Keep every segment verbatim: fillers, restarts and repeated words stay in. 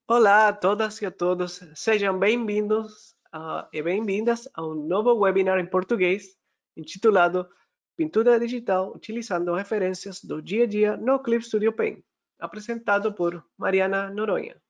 Olá a todas e a todos, sejam bem-vindos uh, e bem-vindas a um novo webinar em português intitulado Pintura Digital utilizando referências do dia a dia no Clip Studio Paint, apresentado por Mariana Noronha.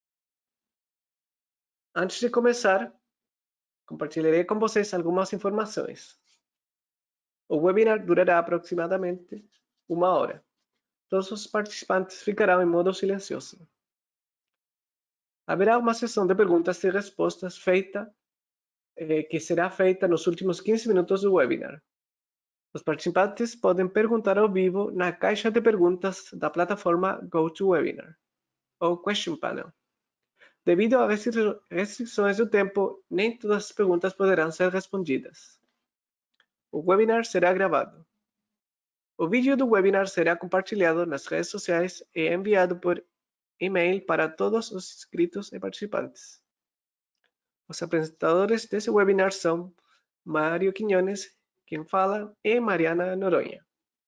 Antes de começar, compartilharei com vocês algumas informações. O webinar durará aproximadamente uma hora. Todos os participantes ficarão em modo silencioso. Haverá uma sessão de perguntas e respostas feita eh, que será feita nos últimos quinze minutos do webinar. Os participantes podem perguntar ao vivo na caixa de perguntas da plataforma GoToWebinar ou Question Panel. Devido a restrições do tempo, nem todas as perguntas poderão ser respondidas. O webinar será gravado. O vídeo do webinar será compartilhado nas redes sociais e enviado por e-mail para todos os inscritos e participantes. Os apresentadores desse webinar são Mário Quiñones, quem fala, e Mariana Noronha.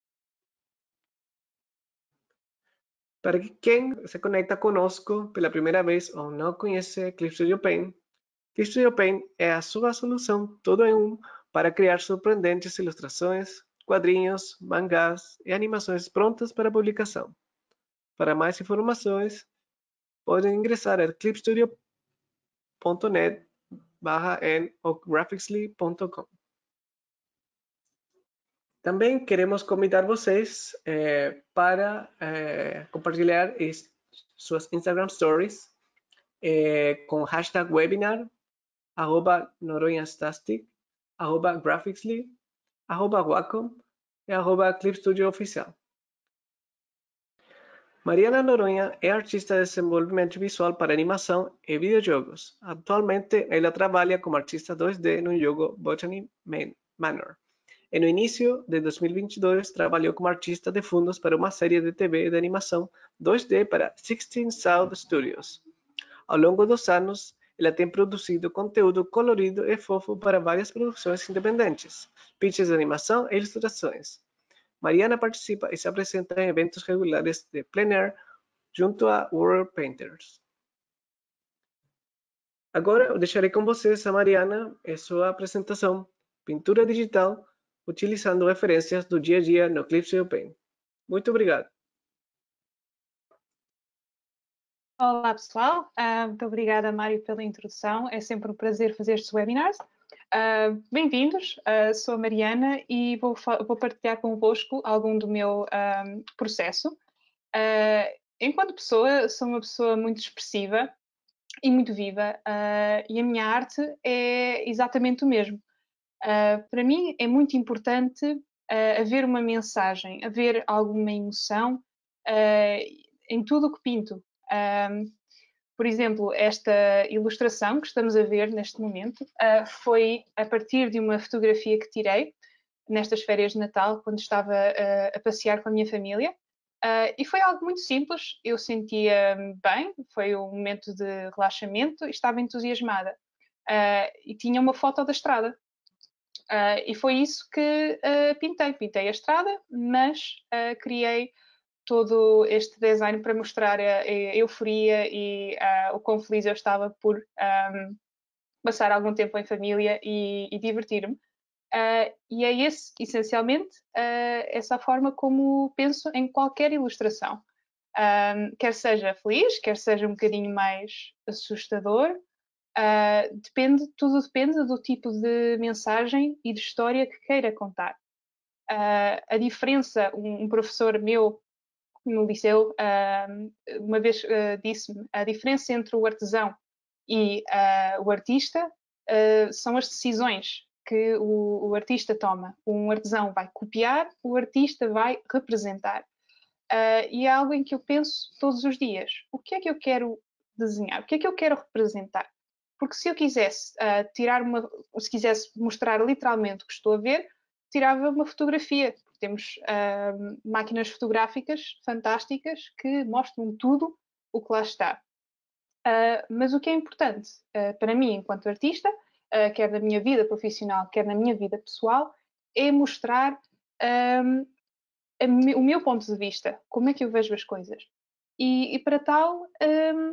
Para quem se conecta conosco pela primeira vez ou não conhece Clip Studio Paint, Clip Studio Paint é a sua solução tudo em um para criar surpreendentes ilustrações, quadrinhos, mangás e animações prontas para publicação. Para mais informações, podem ingressar em clipstudio ponto net barra n ou graphicsly ponto com. Também queremos convidar vocês eh, para eh, compartilhar suas Instagram Stories eh, com hashtag webinar, arroba noronhastastic, arroba graphicsly, arroba wacom e arroba Clip Studio Oficial. Mariana Noronha é artista de desenvolvimento visual para animação e videojogos. Atualmente, ela trabalha como artista dois D no jogo Botany Manor. E no início de dois mil e vinte e dois, trabalhou como artista de fundos para uma série de T V de animação dois D para sixteen South Studios. Ao longo dos anos, ela tem produzido conteúdo colorido e fofo para várias produções independentes, pitches de animação e ilustrações. Mariana participa e se apresenta em eventos regulares de plein air junto a World Painters. Agora eu deixarei com vocês a Mariana e sua apresentação, Pintura Digital, utilizando referências do dia a dia no Clip Studio Paint. Muito obrigado. Olá pessoal, uh, muito obrigada Mário pela introdução, é sempre um prazer fazer estes webinars. Uh, Bem-vindos, uh, sou a Mariana e vou, vou partilhar convosco algum do meu um, processo. Uh, enquanto pessoa, sou uma pessoa muito expressiva e muito viva uh, e a minha arte é exatamente o mesmo. Uh, para mim é muito importante uh, haver uma mensagem, haver alguma emoção uh, em tudo o que pinto. Um, por exemplo, esta ilustração que estamos a ver neste momento uh, foi a partir de uma fotografia que tirei nestas férias de Natal, quando estava uh, a passear com a minha família. Uh, e foi algo muito simples, eu sentia bem, foi um momento de relaxamento e estava entusiasmada. Uh, e tinha uma foto da estrada. Uh, e foi isso que uh, pintei. Pintei a estrada, mas uh, criei todo este design para mostrar a, a euforia e uh, o quão feliz eu estava por um, passar algum tempo em família e, e divertir-me. Uh, e é esse, essencialmente, uh, essa forma como penso em qualquer ilustração. Um, quer seja feliz, quer seja um bocadinho mais assustador, uh, depende, tudo depende do tipo de mensagem e de história que queira contar. Uh, a diferença, um, um professor meu no liceu, uma vez disse-me, a diferença entre o artesão e o artista são as decisões que o, o artista toma. Um artesão vai copiar, o artista vai representar. E é algo em que eu penso todos os dias. O que é que eu quero desenhar? O que é que eu quero representar? Porque se eu quisesse tirar uma, se quisesse mostrar literalmente o que estou a ver, tirava uma fotografia. Temos uh, máquinas fotográficas fantásticas que mostram tudo o que lá está. Uh, mas o que é importante uh, para mim, enquanto artista, uh, quer na minha vida profissional, quer na minha vida pessoal, é mostrar um, me, o meu ponto de vista, como é que eu vejo as coisas. E, e para tal, um,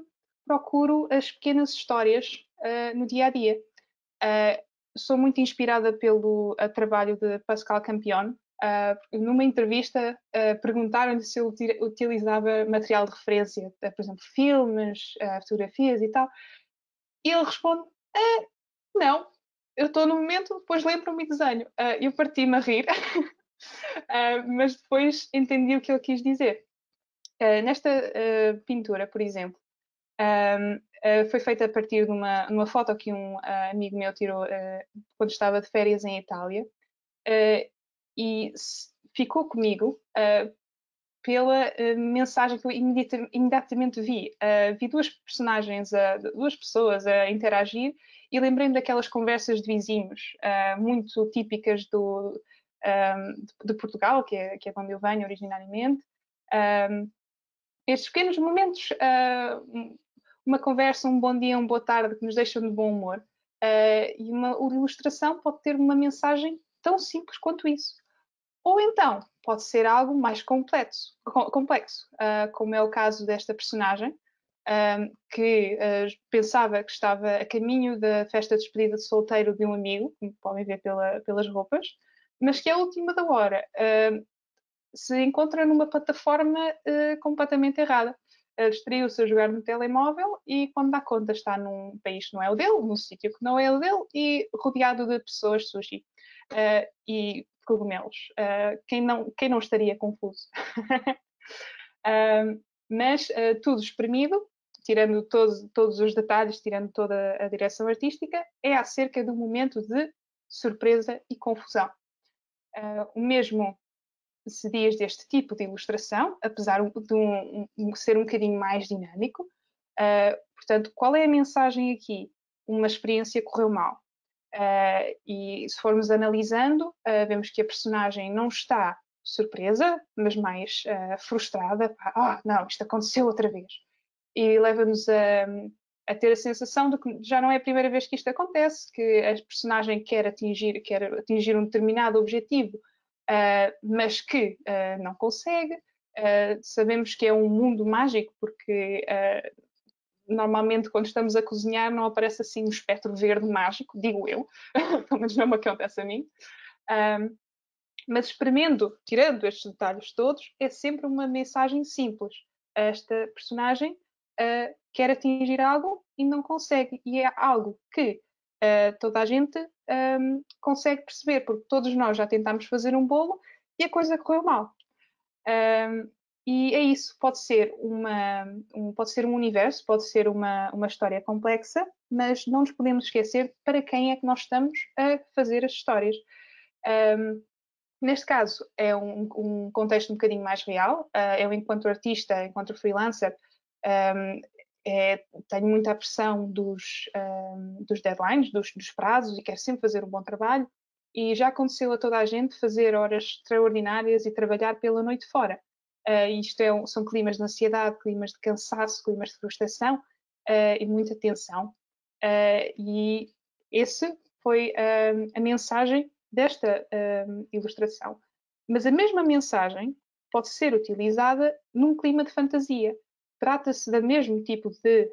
procuro as pequenas histórias uh, no dia a dia. Uh, sou muito inspirada pelo uh, trabalho de Pascal Campion. Uh, numa entrevista, uh, perguntaram-lhe se eu utilizava material de referência, uh, por exemplo, filmes, uh, fotografias e tal. E ele responde: ah, não, eu estou no momento, depois lembro-me e desenho. Uh, eu parti-me a rir, uh, mas depois entendi o que ele quis dizer. Uh, nesta uh, pintura, por exemplo, um, uh, foi feita a partir de uma, uma foto que um uh, amigo meu tirou uh, quando estava de férias em Itália, uh, e ficou comigo uh, pela uh, mensagem que eu imediata, imediatamente vi. Uh, vi duas personagens, uh, duas pessoas a interagir, e lembrei-me daquelas conversas de vizinhos, uh, muito típicas do, um, de, de Portugal, que é, que é de onde eu venho originariamente. Um, estes pequenos momentos, uh, uma conversa, um bom dia, uma boa tarde, que nos deixam de bom humor. Uh, e uma ilustração pode ter uma mensagem tão simples quanto isso. Ou então, pode ser algo mais complexo, complexo uh, como é o caso desta personagem, um, que uh, pensava que estava a caminho da festa de despedida de solteiro de um amigo, como podem ver pela, pelas roupas, mas que à última da hora uh, se encontra numa plataforma uh, completamente errada. Uh, Distraiu-se a jogar no telemóvel e, quando dá conta, está num país que não é o dele, num sítio que não é o dele e rodeado de pessoas sushi uh, e cogumelos. Uh, quem, não, quem não estaria confuso? uh, mas uh, tudo espremido, tirando todos, todos os detalhes, tirando toda a direção artística, é acerca do momento de surpresa e confusão. Uh, o mesmo se diz deste tipo de ilustração, apesar de um, um, ser um bocadinho mais dinâmico. Uh, portanto, qual é a mensagem aqui? Uma experiência correu mal. Uh, e se formos analisando, uh, vemos que a personagem não está surpresa, mas mais uh, frustrada. Ah, não, isto aconteceu outra vez. E leva-nos a, a ter a sensação de que já não é a primeira vez que isto acontece, que a personagem quer atingir, quer atingir um determinado objetivo, Uh, mas que uh, não consegue. Uh, sabemos que é um mundo mágico, porque normalmente quando estamos a cozinhar não aparece assim um espectro verde mágico, digo eu, pelo menos não me acontece a mim. Um, mas espremendo, tirando estes detalhes todos, é sempre uma mensagem simples. Esta personagem uh, quer atingir algo e não consegue, e é algo que uh, toda a gente um, consegue perceber, porque todos nós já tentámos fazer um bolo e a coisa correu mal. Um, e é isso, pode ser, uma, um, pode ser um universo, pode ser uma, uma história complexa, mas não nos podemos esquecer para quem é que nós estamos a fazer as histórias. Um, neste caso, é um, um contexto um bocadinho mais real. Uh, eu, enquanto artista, enquanto freelancer, um, é, tenho muita pressão dos, um, dos deadlines, dos, dos prazos, e quero sempre fazer um bom trabalho. E já aconteceu a toda a gente fazer horas extraordinárias e trabalhar pela noite fora. Uh, isto é um, são climas de ansiedade, climas de cansaço, climas de frustração uh, e muita tensão. Uh, e esse foi uh, a mensagem desta uh, ilustração. Mas a mesma mensagem pode ser utilizada num clima de fantasia. Trata-se do mesmo tipo de,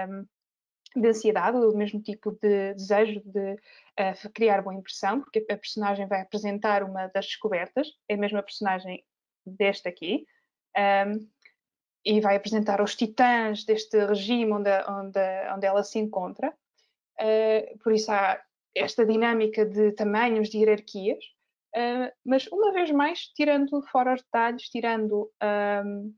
um, de ansiedade, do mesmo tipo de desejo de uh, criar boa impressão, porque a personagem vai apresentar uma das descobertas, é a mesma personagem deste aqui, um, e vai apresentar os titãs deste regime onde, onde, onde ela se encontra. Uh, por isso há esta dinâmica de tamanhos, de hierarquias, uh, mas uma vez mais, tirando fora os detalhes, tirando um,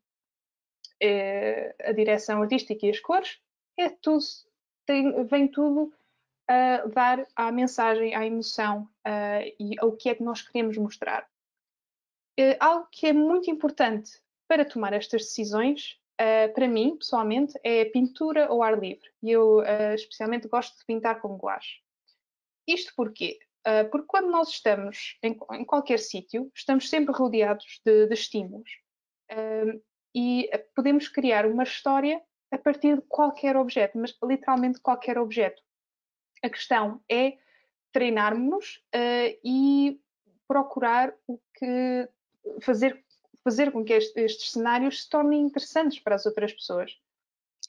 é, a direção artística e as cores, é tudo, tem, vem tudo a dar à mensagem, à emoção uh, e ao que é que nós queremos mostrar. Uh, algo que é muito importante para tomar estas decisões, uh, para mim, pessoalmente, é a pintura ao ar livre. E eu, uh, especialmente, gosto de pintar com guache. Isto porquê? Uh, porque quando nós estamos em, em qualquer sítio, estamos sempre rodeados de, de estímulos. Uh, e podemos criar uma história a partir de qualquer objeto, mas literalmente qualquer objeto. A questão é treinarmos uh, e procurar o que fazer, fazer com que este, estes cenários se tornem interessantes para as outras pessoas.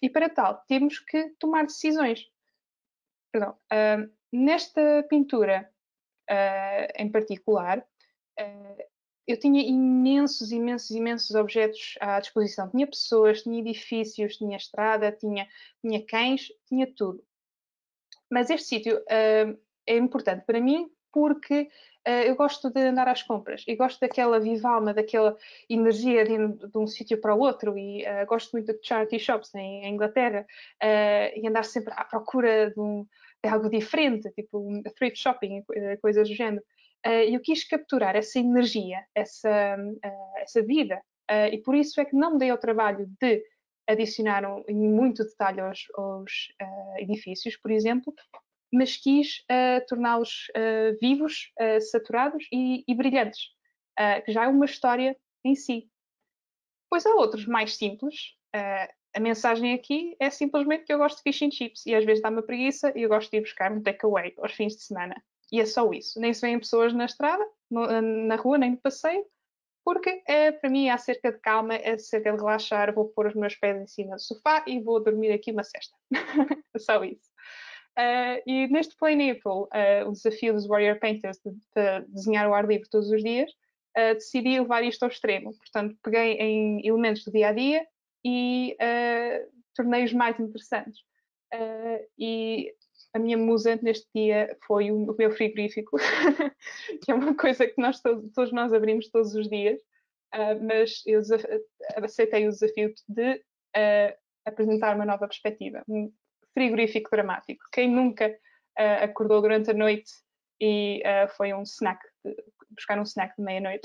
E para tal, temos que tomar decisões. Perdão. Uh, nesta pintura uh, em particular, uh, eu tinha imensos, imensos, imensos objetos à disposição. Tinha pessoas, tinha edifícios, tinha estrada, tinha, tinha cães, tinha tudo. Mas este sítio uh, é importante para mim porque uh, eu gosto de andar às compras e gosto daquela viva alma, daquela energia de, de um sítio para o outro e uh, gosto muito de charity shops em, em Inglaterra uh, e andar sempre à procura de, um, de algo diferente, tipo um thrift shopping, uh, coisas do género. Uh, eu quis capturar essa energia, essa, uh, essa vida uh, e por isso é que não me dei ao trabalho de adicionar um, muito detalhe aos, aos uh, edifícios, por exemplo, mas quis uh, torná-los uh, vivos, uh, saturados e, e brilhantes, uh, que já é uma história em si. Pois há outros mais simples. Uh, a mensagem aqui é simplesmente que eu gosto de fish and chips e às vezes dá-me preguiça e eu gosto de ir buscar um takeaway aos fins de semana. E é só isso. Nem se vêem pessoas na estrada, no, na rua, nem no passeio, porque é, para mim é acerca de calma, é acerca de relaxar, vou pôr os meus pés em cima do sofá e vou dormir aqui uma cesta. Só isso. Uh, e neste Plain April, uh, o desafio dos Warrior Painters de, de desenhar o ar livre todos os dias, uh, decidi levar isto ao extremo. Portanto, peguei em elementos do dia a dia e uh, tornei-os mais interessantes. Uh, e a minha musa neste dia foi o, o meu frigorífico, que é uma coisa que nós todos, todos nós abrimos todos os dias, uh, mas eu aceitei o desafio de uh, apresentar uma nova perspectiva, um frigorífico dramático. Quem nunca uh, acordou durante a noite e uh, foi um snack, buscar um snack de meia-noite?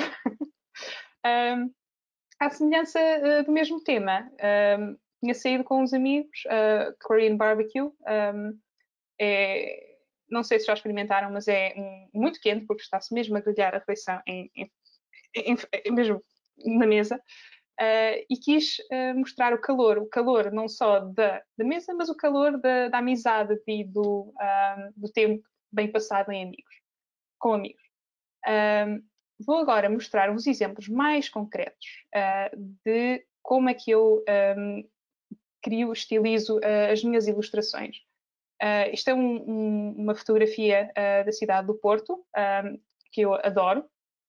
um, à semelhança uh, do mesmo tema, um, tinha saído com uns amigos, uh, Korean Barbecue, um, é, não sei se já experimentaram, mas é um, muito quente, porque está-se mesmo a grelhar a refeição em, em, em, em, mesmo na mesa. Uh, e quis uh, mostrar o calor, o calor não só da, da mesa, mas o calor da, da amizade e do, uh, do tempo bem passado em amigos, com amigos. Uh, vou agora mostrar uns exemplos mais concretos uh, de como é que eu um, crio, estilizo uh, as minhas ilustrações. Uh, isto é um, um, uma fotografia uh, da cidade do Porto, um, que eu adoro.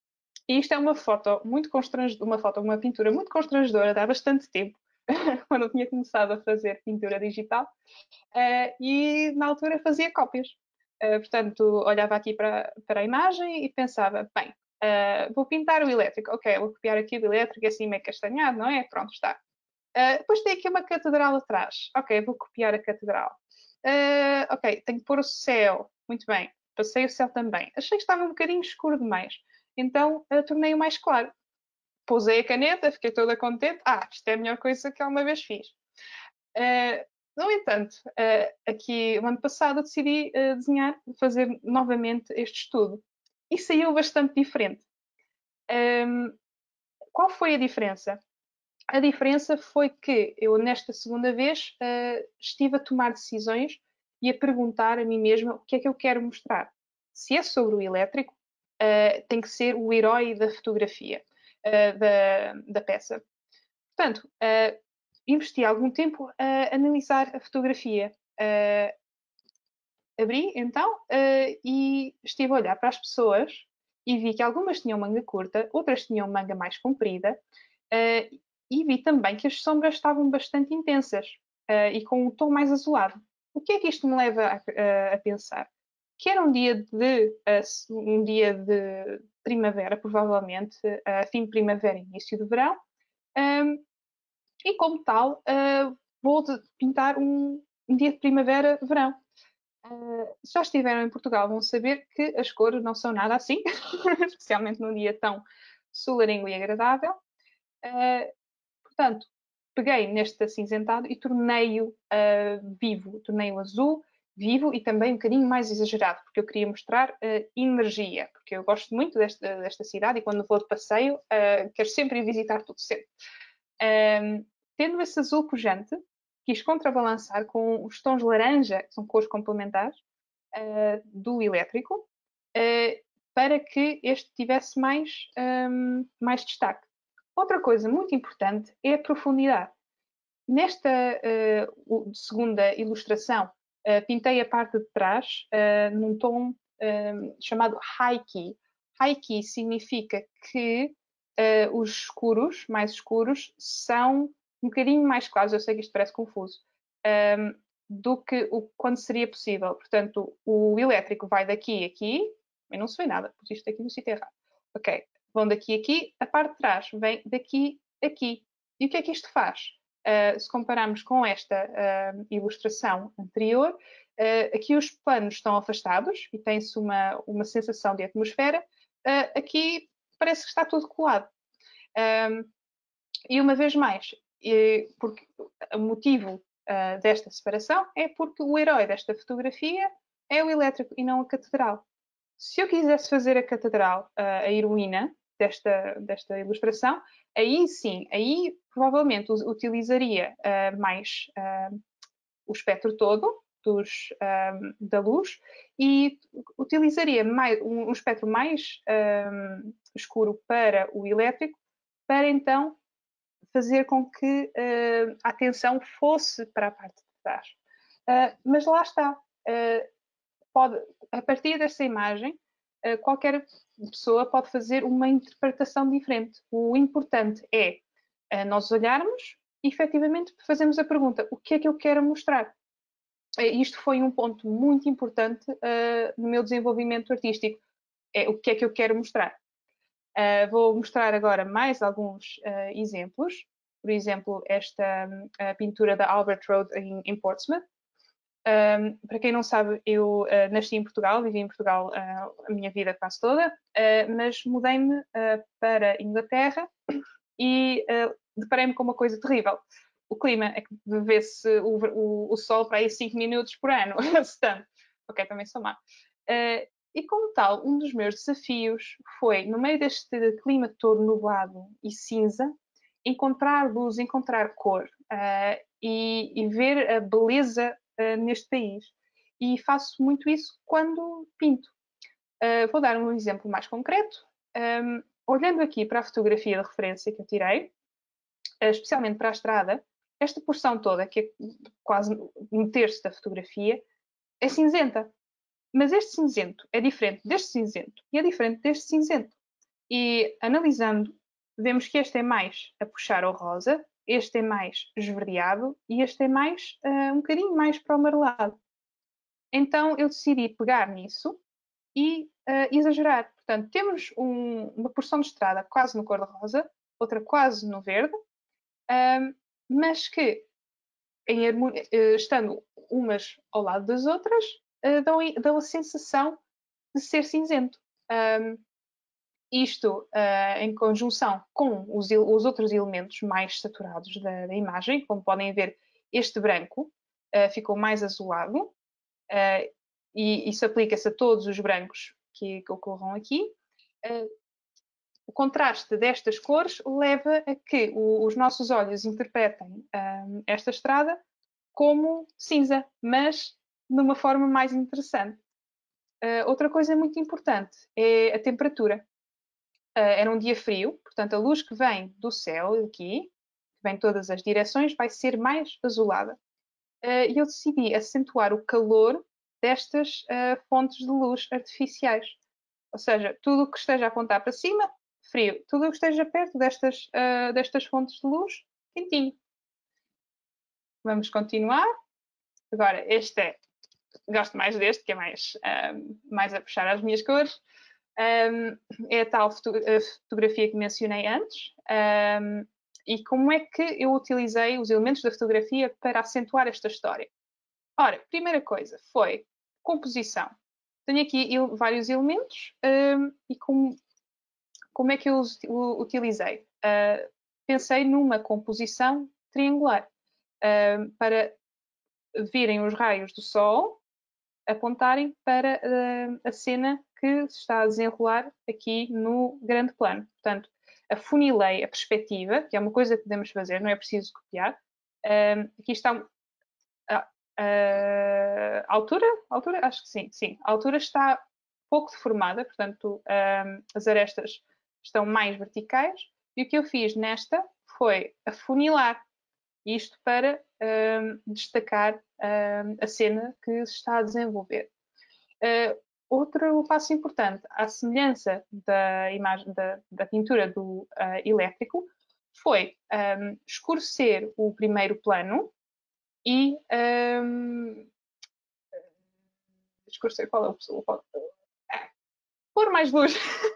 E isto é uma foto muito constrangedora, uma foto, uma pintura muito constrangedora de há bastante tempo, quando eu tinha começado a fazer pintura digital, uh, e na altura fazia cópias. Uh, portanto, olhava aqui para, para a imagem e pensava, bem, uh, vou pintar o elétrico, ok, vou copiar aqui o elétrico, assim meio castanhado, não é? Pronto, está. Uh, depois tem aqui uma catedral atrás, ok, vou copiar a catedral. Uh, ok, tenho que pôr o céu, muito bem, passei o céu também. Achei que estava um bocadinho escuro demais. Então uh, tornei-o mais claro. Pousei a caneta, fiquei toda contente. Ah, isto é a melhor coisa que alguma vez fiz. Uh, no entanto, uh, aqui, no ano passado, eu decidi uh, desenhar, fazer novamente este estudo. E saiu bastante diferente. Um, qual foi a diferença? A diferença foi que eu, nesta segunda vez, uh, estive a tomar decisões e a perguntar a mim mesma o que é que eu quero mostrar. Se é sobre o elétrico, uh, tem que ser o herói da fotografia, uh, da, da peça. Portanto, uh, investi algum tempo a analisar a fotografia. Uh, abri, então, uh, e estive a olhar para as pessoas e vi que algumas tinham manga curta, outras tinham manga mais comprida, uh, e vi também que as sombras estavam bastante intensas uh, e com um tom mais azulado. O que é que isto me leva a, a, a pensar? Que era um dia de, uh, um dia de primavera, provavelmente, uh, fim de primavera, início de verão, um, e como tal, uh, vou pintar um, um dia de primavera-verão. Uh, se já estiveram em Portugal, vão saber que as cores não são nada assim, especialmente num dia tão solarengo e agradável. Uh, portanto, peguei neste acinzentado e tornei-o uh, vivo, tornei-o azul, vivo e também um bocadinho mais exagerado, porque eu queria mostrar uh, energia, porque eu gosto muito desta, desta cidade e quando vou de passeio uh, quero sempre ir visitar tudo sempre. Um, tendo esse azul pujante, quis contrabalançar com os tons laranja, que são cores complementares, uh, do elétrico, uh, para que este tivesse mais, um, mais destaque. Outra coisa muito importante é a profundidade. nesta uh, segunda ilustração, uh, pintei a parte de trás uh, num tom uh, chamado high key. High key significa que uh, os escuros, mais escuros, são um bocadinho mais claros. Eu sei que isto parece confuso. Um, do que o, quando seria possível. Portanto, o elétrico vai daqui a aqui, mas não se vê nada, pus isto aqui no sítio errado. Ok, vão daqui a aqui, a parte de trás vem daqui a aqui. E o que é que isto faz? Uh, se compararmos com esta uh, ilustração anterior, uh, aqui os planos estão afastados e tem-se uma, uma sensação de atmosfera. Uh, aqui parece que está tudo colado. Um, e uma vez mais, e, porque o motivo uh, desta separação é porque o herói desta fotografia é o elétrico e não a catedral. Se eu quisesse fazer a catedral, uh, a heroína desta, desta ilustração, aí sim, aí provavelmente utilizaria uh, mais uh, o espectro todo dos, um, da luz e utilizaria mais, um, um espectro mais um, escuro para o elétrico, para então fazer com que uh, a atenção fosse para a parte de trás. Uh, mas lá está. Uh, pode, a partir dessa imagem, uh, qualquer pessoa pode fazer uma interpretação diferente. O importante é uh, nós olharmos e, efetivamente, fazermos a pergunta: o que é que eu quero mostrar? Uh, isto foi um ponto muito importante uh, no meu desenvolvimento artístico. É o que é que eu quero mostrar. Uh, vou mostrar agora mais alguns uh, exemplos. Por exemplo, esta uh, pintura da Albert Road em, em Portsmouth. Um, para quem não sabe, eu uh, nasci em Portugal, vivi em Portugal uh, a minha vida quase toda, uh, mas mudei-me uh, para a Inglaterra e uh, deparei-me com uma coisa terrível. O clima é que vê-se o, o, o sol para aí cinco minutos por ano, tanto. Ok, também sou má. Uh, E como tal, um dos meus desafios foi, no meio deste clima todo nublado e cinza, encontrar luz, encontrar cor uh, e, e ver a beleza uh, neste país. E faço muito isso quando pinto. Uh, vou dar um exemplo mais concreto. Um, olhando aqui para a fotografia de referência que eu tirei, uh, especialmente para a estrada, esta porção toda, que é quase um terço da fotografia, é cinzenta. Mas este cinzento é diferente deste cinzento e é diferente deste cinzento. E analisando, vemos que este é mais a puxar ao rosa, este é mais esverdeado e este é mais uh, um bocadinho mais para o amarelado. Então eu decidi pegar nisso e uh, exagerar. Portanto, temos um, uma porção de estrada quase no cor-de-rosa, outra quase no verde, um, mas que, em harmonia, uh, estando umas ao lado das outras, Uh, dão, dão a sensação de ser cinzento. Um, isto uh, em conjunção com os, os, outros elementos mais saturados da, da, imagem, como podem ver, este branco uh, ficou mais azulado uh, e isso aplica-se a todos os brancos que, que ocorram aqui. Uh, o contraste destas cores leva a que o, os nossos olhos interpretem um, esta estrada como cinza, mas de uma forma mais interessante. Uh, outra coisa muito importante é a temperatura. Uh, era um dia frio, portanto a luz que vem do céu aqui, que vem em todas as direções, vai ser mais azulada. Uh, e eu decidi acentuar o calor destas uh, fontes de luz artificiais. Ou seja, tudo o que esteja a apontar para cima, frio. Tudo o que esteja perto destas, uh, destas fontes de luz, quentinho. Vamos continuar. Agora, este é gosto mais deste, que é mais, um, mais a puxar as minhas cores. Um, é a tal foto a fotografia que mencionei antes. Um, e como é que eu utilizei os elementos da fotografia para acentuar esta história? Ora, primeira coisa foi composição. Tenho aqui vários elementos um, e como, como é que eu os utilizei? Uh, pensei numa composição triangular uh, para virem os raios do sol apontarem para uh, a cena que se está a desenrolar aqui no grande plano. Portanto, afunilei a perspectiva, que é uma coisa que podemos fazer, não é preciso copiar. Uh, aqui está a, a altura, altura, acho que sim, sim. A altura está pouco deformada, portanto, uh, as arestas estão mais verticais. E o que eu fiz nesta foi afunilar. Isto para um, destacar um, a cena que se está a desenvolver. Uh, outro passo importante, à semelhança da, imagem, da, da pintura do uh, elétrico, foi um, escurecer o primeiro plano e um, escurecer, qual é o pessoal? Ah, pôr mais luz,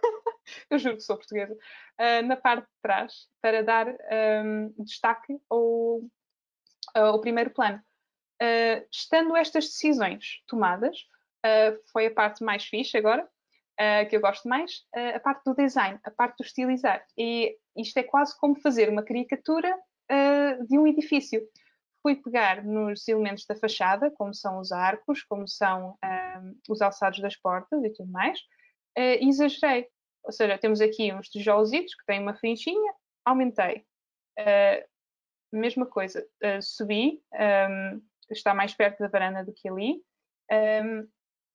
eu juro que sou portuguesa, uh, na parte de trás, para dar um, destaque ao, ao primeiro plano. Uh, estando estas decisões tomadas, uh, foi a parte mais fixe agora, uh, que eu gosto mais, uh, a parte do design, a parte do estilizar. E isto é quase como fazer uma caricatura uh, de um edifício. Fui pegar nos elementos da fachada, como são os arcos, como são um, os alçados das portas e tudo mais, uh, e exagerei. Ou seja, temos aqui uns tijolzitos que têm uma finchinha, aumentei. Uh, mesma coisa, uh, subi, um, está mais perto da varanda do que ali, um,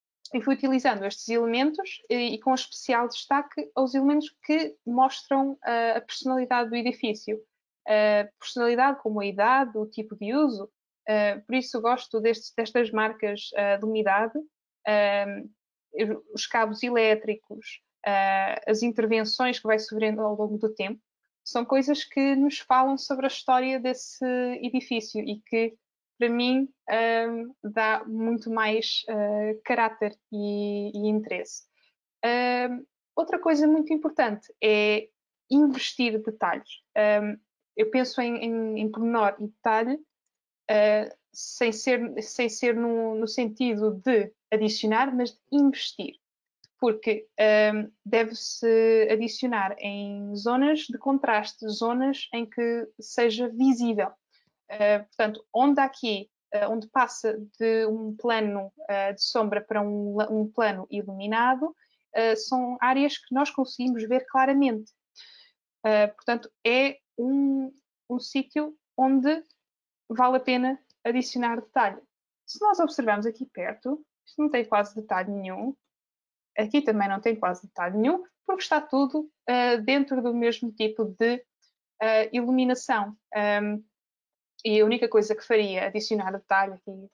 e fui utilizando estes elementos e, e com especial destaque aos elementos que mostram uh, a personalidade do edifício. Uh, personalidade como a idade, o tipo de uso, uh, por isso gosto destes, destas marcas uh, de umidade, uh, os cabos elétricos, uh, as intervenções que vai sofrendo ao longo do tempo, são coisas que nos falam sobre a história desse edifício e que, para mim, um, dá muito mais uh, caráter e, e interesse. Um, outra coisa muito importante é investir detalhes. Um, eu penso em, em, em pormenor e detalhe, uh, sem ser, sem ser no, no sentido de adicionar, mas de investir. Porque um, deve-se adicionar em zonas de contraste, zonas em que seja visível. Uh, portanto, onde aqui, uh, onde passa de um plano uh, de sombra para um, um plano iluminado, uh, são áreas que nós conseguimos ver claramente. Uh, portanto, é um, um sítio onde vale a pena adicionar detalhe. Se nós observarmos aqui perto, isto não tem quase detalhe nenhum. Aqui também não tem quase detalhe nenhum, porque está tudo uh, dentro do mesmo tipo de uh, iluminação. Um, e a única coisa que faria adicionar detalhe aqui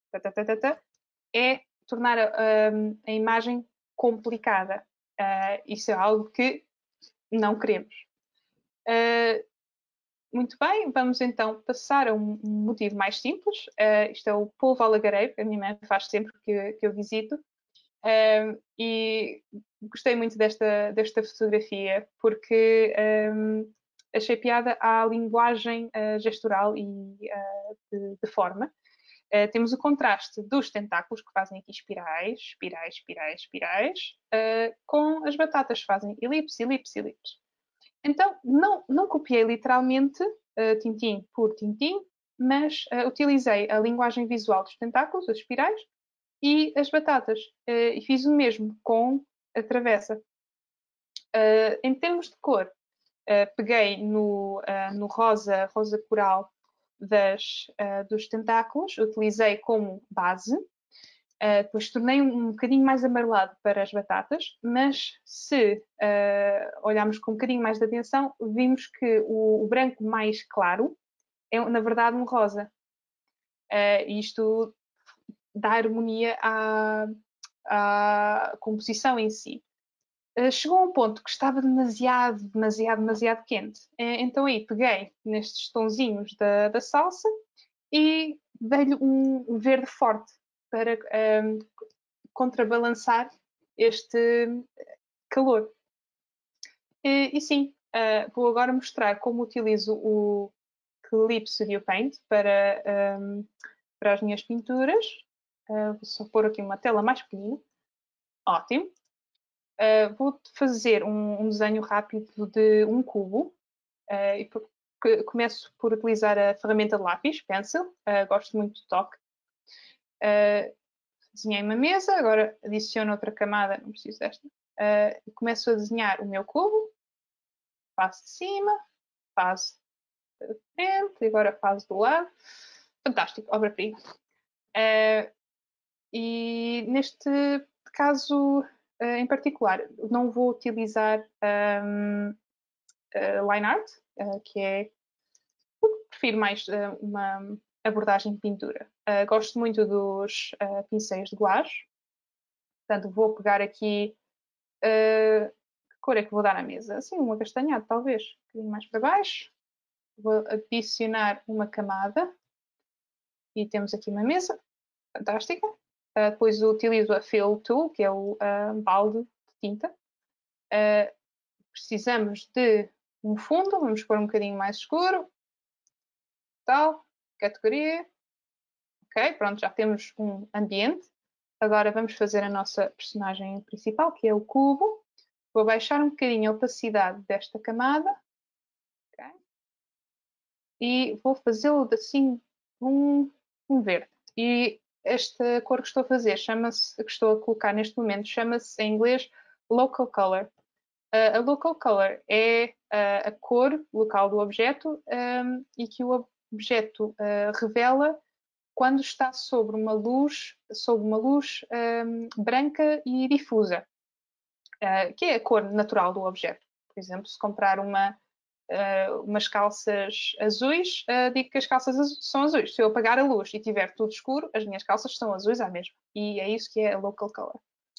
é tornar a, a, a imagem complicada. Uh, isso é algo que não queremos. Uh, muito bem, vamos então passar a um, um motivo mais simples. Uh, isto é o polvo alagareiro, que a minha mãe faz sempre que, que eu visito. Uh, e gostei muito desta, desta fotografia porque um, achei piada à linguagem uh, gestural e uh, de, de forma. Uh, temos o contraste dos tentáculos, que fazem aqui espirais, espirais, espirais, espirais, uh, com as batatas que fazem elipse, elipse, elipse. Então, não, não copiei literalmente uh, tintim por tintim, mas uh, utilizei a linguagem visual dos tentáculos, as espirais, e as batatas. Uh, e fiz o mesmo com a travessa. Uh, em termos de cor, uh, peguei no, uh, no rosa, rosa coral das, uh, dos tentáculos, utilizei como base. Uh, depois tornei um, um bocadinho mais amarelado para as batatas, mas se uh, olharmos com um bocadinho mais de atenção, vimos que o, o branco mais claro é, na verdade, um rosa. Uh, isto dá harmonia à, à composição em si. Uh, chegou a um ponto que estava demasiado, demasiado, demasiado quente. Uh, então aí peguei nestes tonzinhos da, da salsa e dei-lhe um verde forte para um, contrabalançar este calor. E, e sim, uh, vou agora mostrar como utilizo o Clip Studio Paint para, um, para as minhas pinturas. Uh, vou só pôr aqui uma tela mais pequenina. Ótimo. Uh, vou fazer um, um desenho rápido de um cubo. Uh, e por, começo por utilizar a ferramenta de lápis, Pencil. Uh, gosto muito do toque. Uh, desenhei uma mesa, agora adiciono outra camada, não preciso desta. Uh, começo a desenhar o meu cubo. Faço de cima, faço de frente, e agora faço do lado. Fantástico, obra-prima. Uh, e neste caso uh, em particular, não vou utilizar um, uh, line art, uh, que é prefiro mais uh, uma abordagem de pintura. Uh, gosto muito dos uh, pincéis de guache. Portanto, vou pegar aqui... Uh, que cor é que vou dar à mesa? Assim, um acastanhado, talvez. Um bocadinho mais para baixo. Vou adicionar uma camada. E temos aqui uma mesa. Fantástica. Uh, depois utilizo a Fill Tool, que é o uh, balde de tinta. Uh, precisamos de um fundo. Vamos pôr um bocadinho mais escuro. Tal. Categoria. Ok, pronto, já temos um ambiente. Agora vamos fazer a nossa personagem principal, que é o cubo. Vou baixar um bocadinho a opacidade desta camada. Okay. E vou fazê-lo assim um, um verde. E esta cor que estou a fazer, chama-se, que estou a colocar neste momento, chama-se em inglês Local Color. Uh, a Local Color é uh, a cor local do objeto um, e que o objeto uh, revela quando está sobre uma luz, sob uma luz um, branca e difusa, uh, que é a cor natural do objeto. Por exemplo, se comprar uma, uh, umas calças azuis, uh, digo que as calças azu são azuis. Se eu apagar a luz e tiver tudo escuro, as minhas calças são azuis à mesma. E é isso que é a Local Color.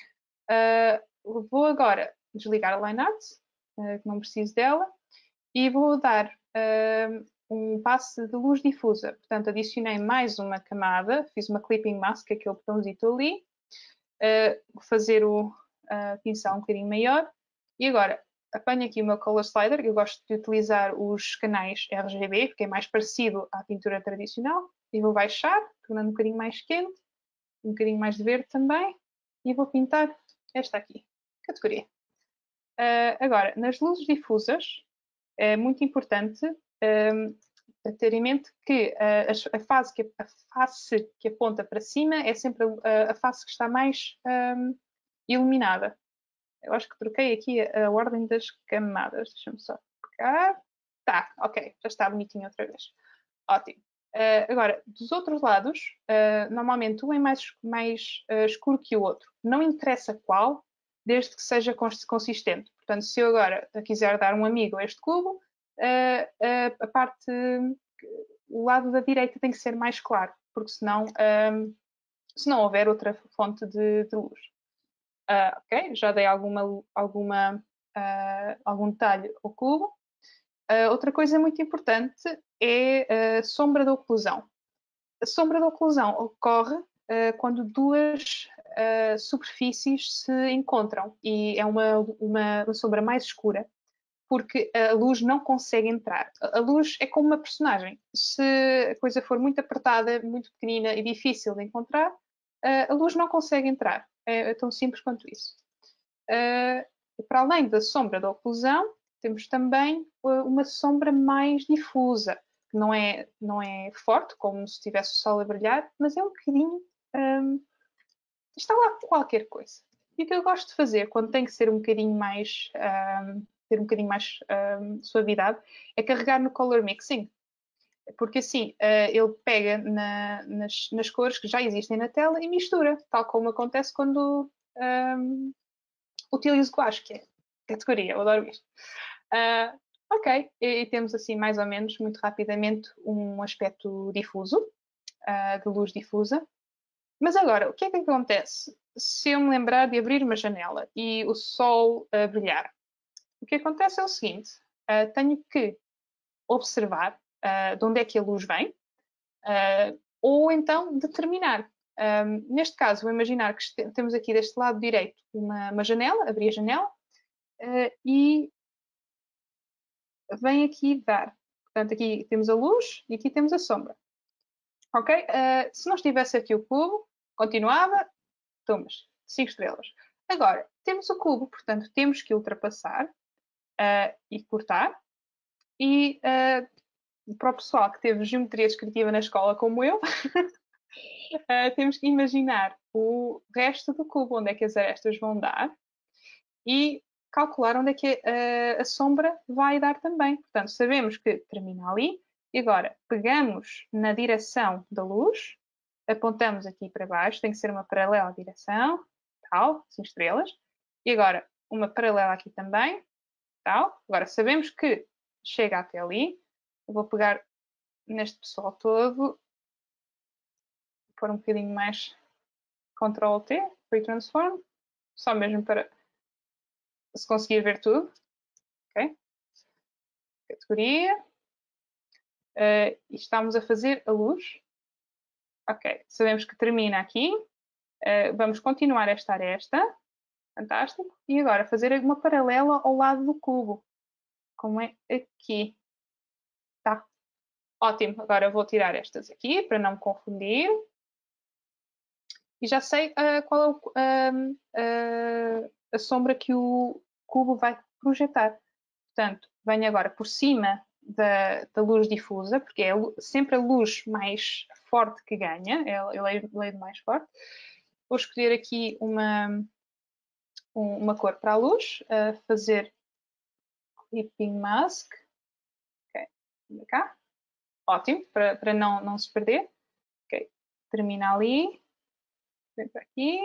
Uh, vou agora desligar a Line Art, uh, que não preciso dela, e vou dar uh, um passe de luz difusa. Portanto, adicionei mais uma camada, fiz uma clipping mask, aquele botãozito ali, uh, vou fazer o uh, pincel um bocadinho maior, e agora apanho aqui o meu color slider. Eu gosto de utilizar os canais R G B, porque é mais parecido à pintura tradicional, e vou baixar, tornando um bocadinho mais quente, um bocadinho mais de verde também, e vou pintar esta aqui, categoria. Uh, agora, nas luzes difusas, é muito importante um, ter em mente que uh, a, fase que, a face que aponta para cima é sempre a, a face que está mais um, iluminada. Eu acho que troquei aqui a, a ordem das camadas. Deixa-me só pegar. Tá, ok, já está bonitinho outra vez. Ótimo. Uh, agora, dos outros lados, uh, normalmente um é mais, mais uh, escuro que o outro. Não interessa qual, desde que seja consistente. Portanto, se eu agora quiser dar um amigo a este cubo, uh, uh, a parte, o lado da direita tem que ser mais claro, porque senão, um, se não houver outra fonte de, de luz. Uh, ok, já dei alguma, alguma, uh, algum detalhe ao cubo. Uh, outra coisa muito importante é a sombra da oclusão. A sombra da oclusão ocorre uh, quando duas uh, superfícies se encontram e é uma, uma, uma sombra mais escura, porque a luz não consegue entrar. A luz é como uma personagem. Se a coisa for muito apertada, muito pequenina e difícil de encontrar, uh, a luz não consegue entrar. É, é tão simples quanto isso. Uh, para além da sombra da oclusão, temos também uma sombra mais difusa, que não é, não é forte, como se tivesse o sol a brilhar, mas é um bocadinho... Um, está lá qualquer coisa. E o que eu gosto de fazer, quando tem que ser um bocadinho mais... Um, ter um bocadinho mais um, suavidade, é carregar no Color Mixing. Porque assim, uh, ele pega na, nas, nas cores que já existem na tela e mistura, tal como acontece quando um, utilizo gouache, que é categoria, eu adoro isto. Uh, ok, e, e temos assim mais ou menos, muito rapidamente, um aspecto difuso, uh, de luz difusa. Mas agora, o que é que acontece se eu me lembrar de abrir uma janela e o sol uh, brilhar? O que acontece é o seguinte, uh, tenho que observar uh, de onde é que a luz vem, uh, ou então determinar. Um, neste caso, vou imaginar que temos aqui deste lado direito uma, uma janela, abrir a janela, uh, e vem aqui dar. Portanto, aqui temos a luz e aqui temos a sombra. Ok? Uh, se não estivesse aqui o cubo, continuava, tomas, cinco estrelas. Agora, temos o cubo, portanto, temos que ultrapassar uh, e cortar. E uh, para o pessoal que teve geometria descritiva na escola, como eu, uh, temos que imaginar o resto do cubo, onde é que as arestas vão dar, e calcular onde é que a, a sombra vai dar também. Portanto, sabemos que termina ali, e agora pegamos na direção da luz, apontamos aqui para baixo, tem que ser uma paralela à direção, tal, cinco estrelas, e agora uma paralela aqui também, tal. Agora sabemos que chega até ali, eu vou pegar neste pessoal todo, pôr um bocadinho mais control T, Retransform, só mesmo para se conseguir ver tudo. Ok? Categoria. Uh, e estamos a fazer a luz. Ok, sabemos que termina aqui. Uh, vamos continuar esta aresta. Fantástico. E agora fazer uma paralela ao lado do cubo. Como é aqui. Tá. Ótimo. Agora vou tirar estas aqui para não me confundir. E já sei uh, qual é o, uh, uh, a sombra que o cubo vai projetar. Portanto, venho agora por cima da, da luz difusa, porque é sempre a luz mais forte que ganha, é a lei mais forte. Vou escolher aqui uma, uma cor para a luz, uh, fazer Clipping Mask. Ok, vem cá. Ótimo, para, para não, não se perder. Ok, termina ali. Vem para aqui.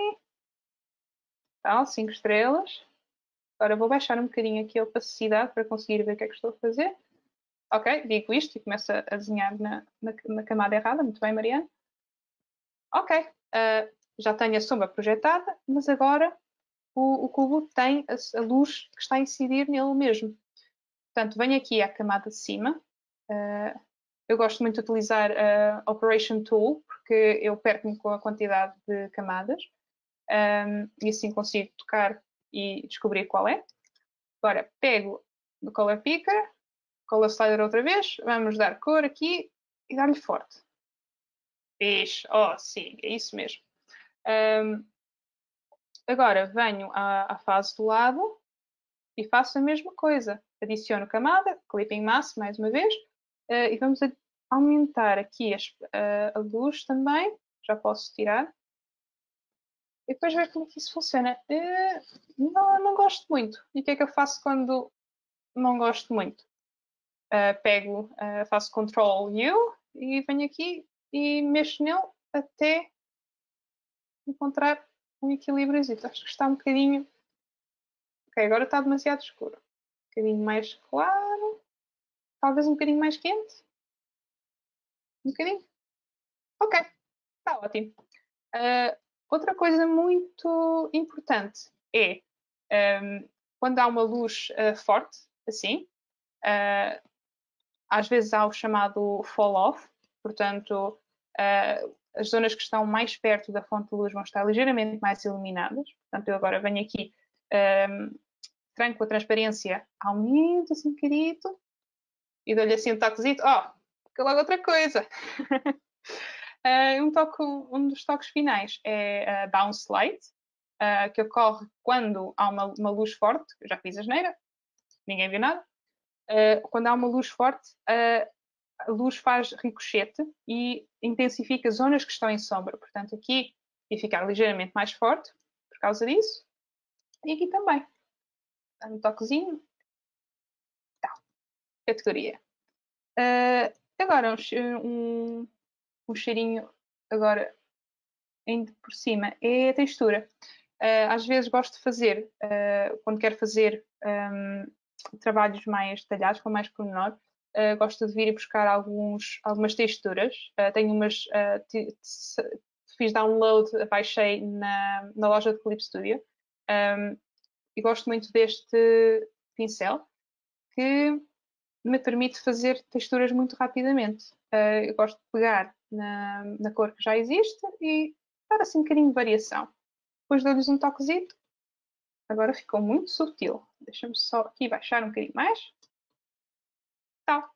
Tal, cinco estrelas. Agora vou baixar um bocadinho aqui a opacidade para conseguir ver o que é que estou a fazer. Ok, digo isto e começo a desenhar na, na, na camada errada. Muito bem, Mariana. Ok, uh, já tenho a sombra projetada, mas agora o, o cubo tem a, a luz que está a incidir nele mesmo. Portanto, venho aqui à camada de cima. Uh, eu gosto muito de utilizar a Operation Tool, porque eu perco-me com a quantidade de camadas. Um, e assim consigo tocar e descobrir qual é. Agora, pego no Color Picker, Color Slider outra vez, vamos dar cor aqui e dar-lhe forte. Fixe, oh sim, é isso mesmo. Um, agora venho à, à fase do lado e faço a mesma coisa. Adiciono camada, Clipping Mask mais uma vez, uh, e vamos aumentar aqui as, uh, a luz também. Já posso tirar. E depois ver como é que isso funciona. Uh, não, não gosto muito. E o que é que eu faço quando não gosto muito? Uh, pego, uh, faço Control U e venho aqui e mexo nele até encontrar um equilíbrio. Acho que está um bocadinho... Ok, agora está demasiado escuro. Um bocadinho mais claro. Talvez um bocadinho mais quente. Um bocadinho. Ok, está ótimo. Uh, outra coisa muito importante é um, quando há uma luz uh, forte, assim, uh, às vezes há o chamado fall off, portanto, uh, as zonas que estão mais perto da fonte de luz vão estar ligeiramente mais iluminadas. Portanto, eu agora venho aqui, um, tranco a transparência, aumento assim um bocadito e dou-lhe assim um toquezito. Oh, fica logo outra coisa. Uh, um, toque, um dos toques finais é uh, Bounce Light, uh, que ocorre quando há uma, uma luz forte. Eu já fiz a asneira, ninguém viu nada. Uh, quando há uma luz forte, uh, a luz faz ricochete e intensifica zonas que estão em sombra. Portanto, aqui vai ficar ligeiramente mais forte por causa disso. E aqui também. Dá um toquezinho. Tá. Categoria. Uh, agora, um, um cheirinho agora ainda por cima é a textura. Uh, às vezes gosto de fazer, uh, quando quero fazer um, trabalhos mais detalhados, com mais pormenor, uh, gosto de vir e buscar alguns, algumas texturas. Uh, tenho umas, uh, fiz download, baixei na, na loja de Clip Studio um, e gosto muito deste pincel que me permite fazer texturas muito rapidamente. Uh, eu gosto de pegar na, na cor que já existe e dar assim um bocadinho de variação. Depois dou-lhes um toquezito. Agora ficou muito sutil. Deixa-me só aqui baixar um bocadinho mais. Tá.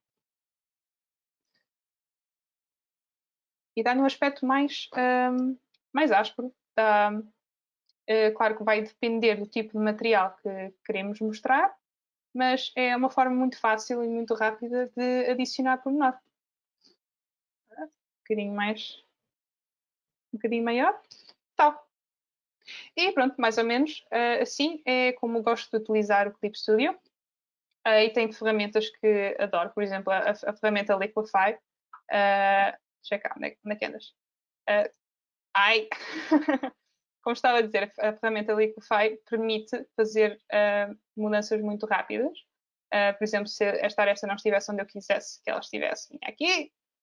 E dá-lhe um aspecto mais, um, mais áspero. Dá, uh, claro que vai depender do tipo de material que queremos mostrar, mas é uma forma muito fácil e muito rápida de adicionar pormenor. Um bocadinho mais, um bocadinho maior. Tá. E pronto, mais ou menos uh, assim é como gosto de utilizar o Clip Studio. Uh, e tem ferramentas que adoro, por exemplo, a, a ferramenta Liquify. Uh, deixa cá, onde é, onde é que andas? Uh, ai! Como estava a dizer, a ferramenta Liquify permite fazer uh, mudanças muito rápidas. Uh, por exemplo, se esta aresta não estivesse onde eu quisesse que ela estivesse, vinha aqui,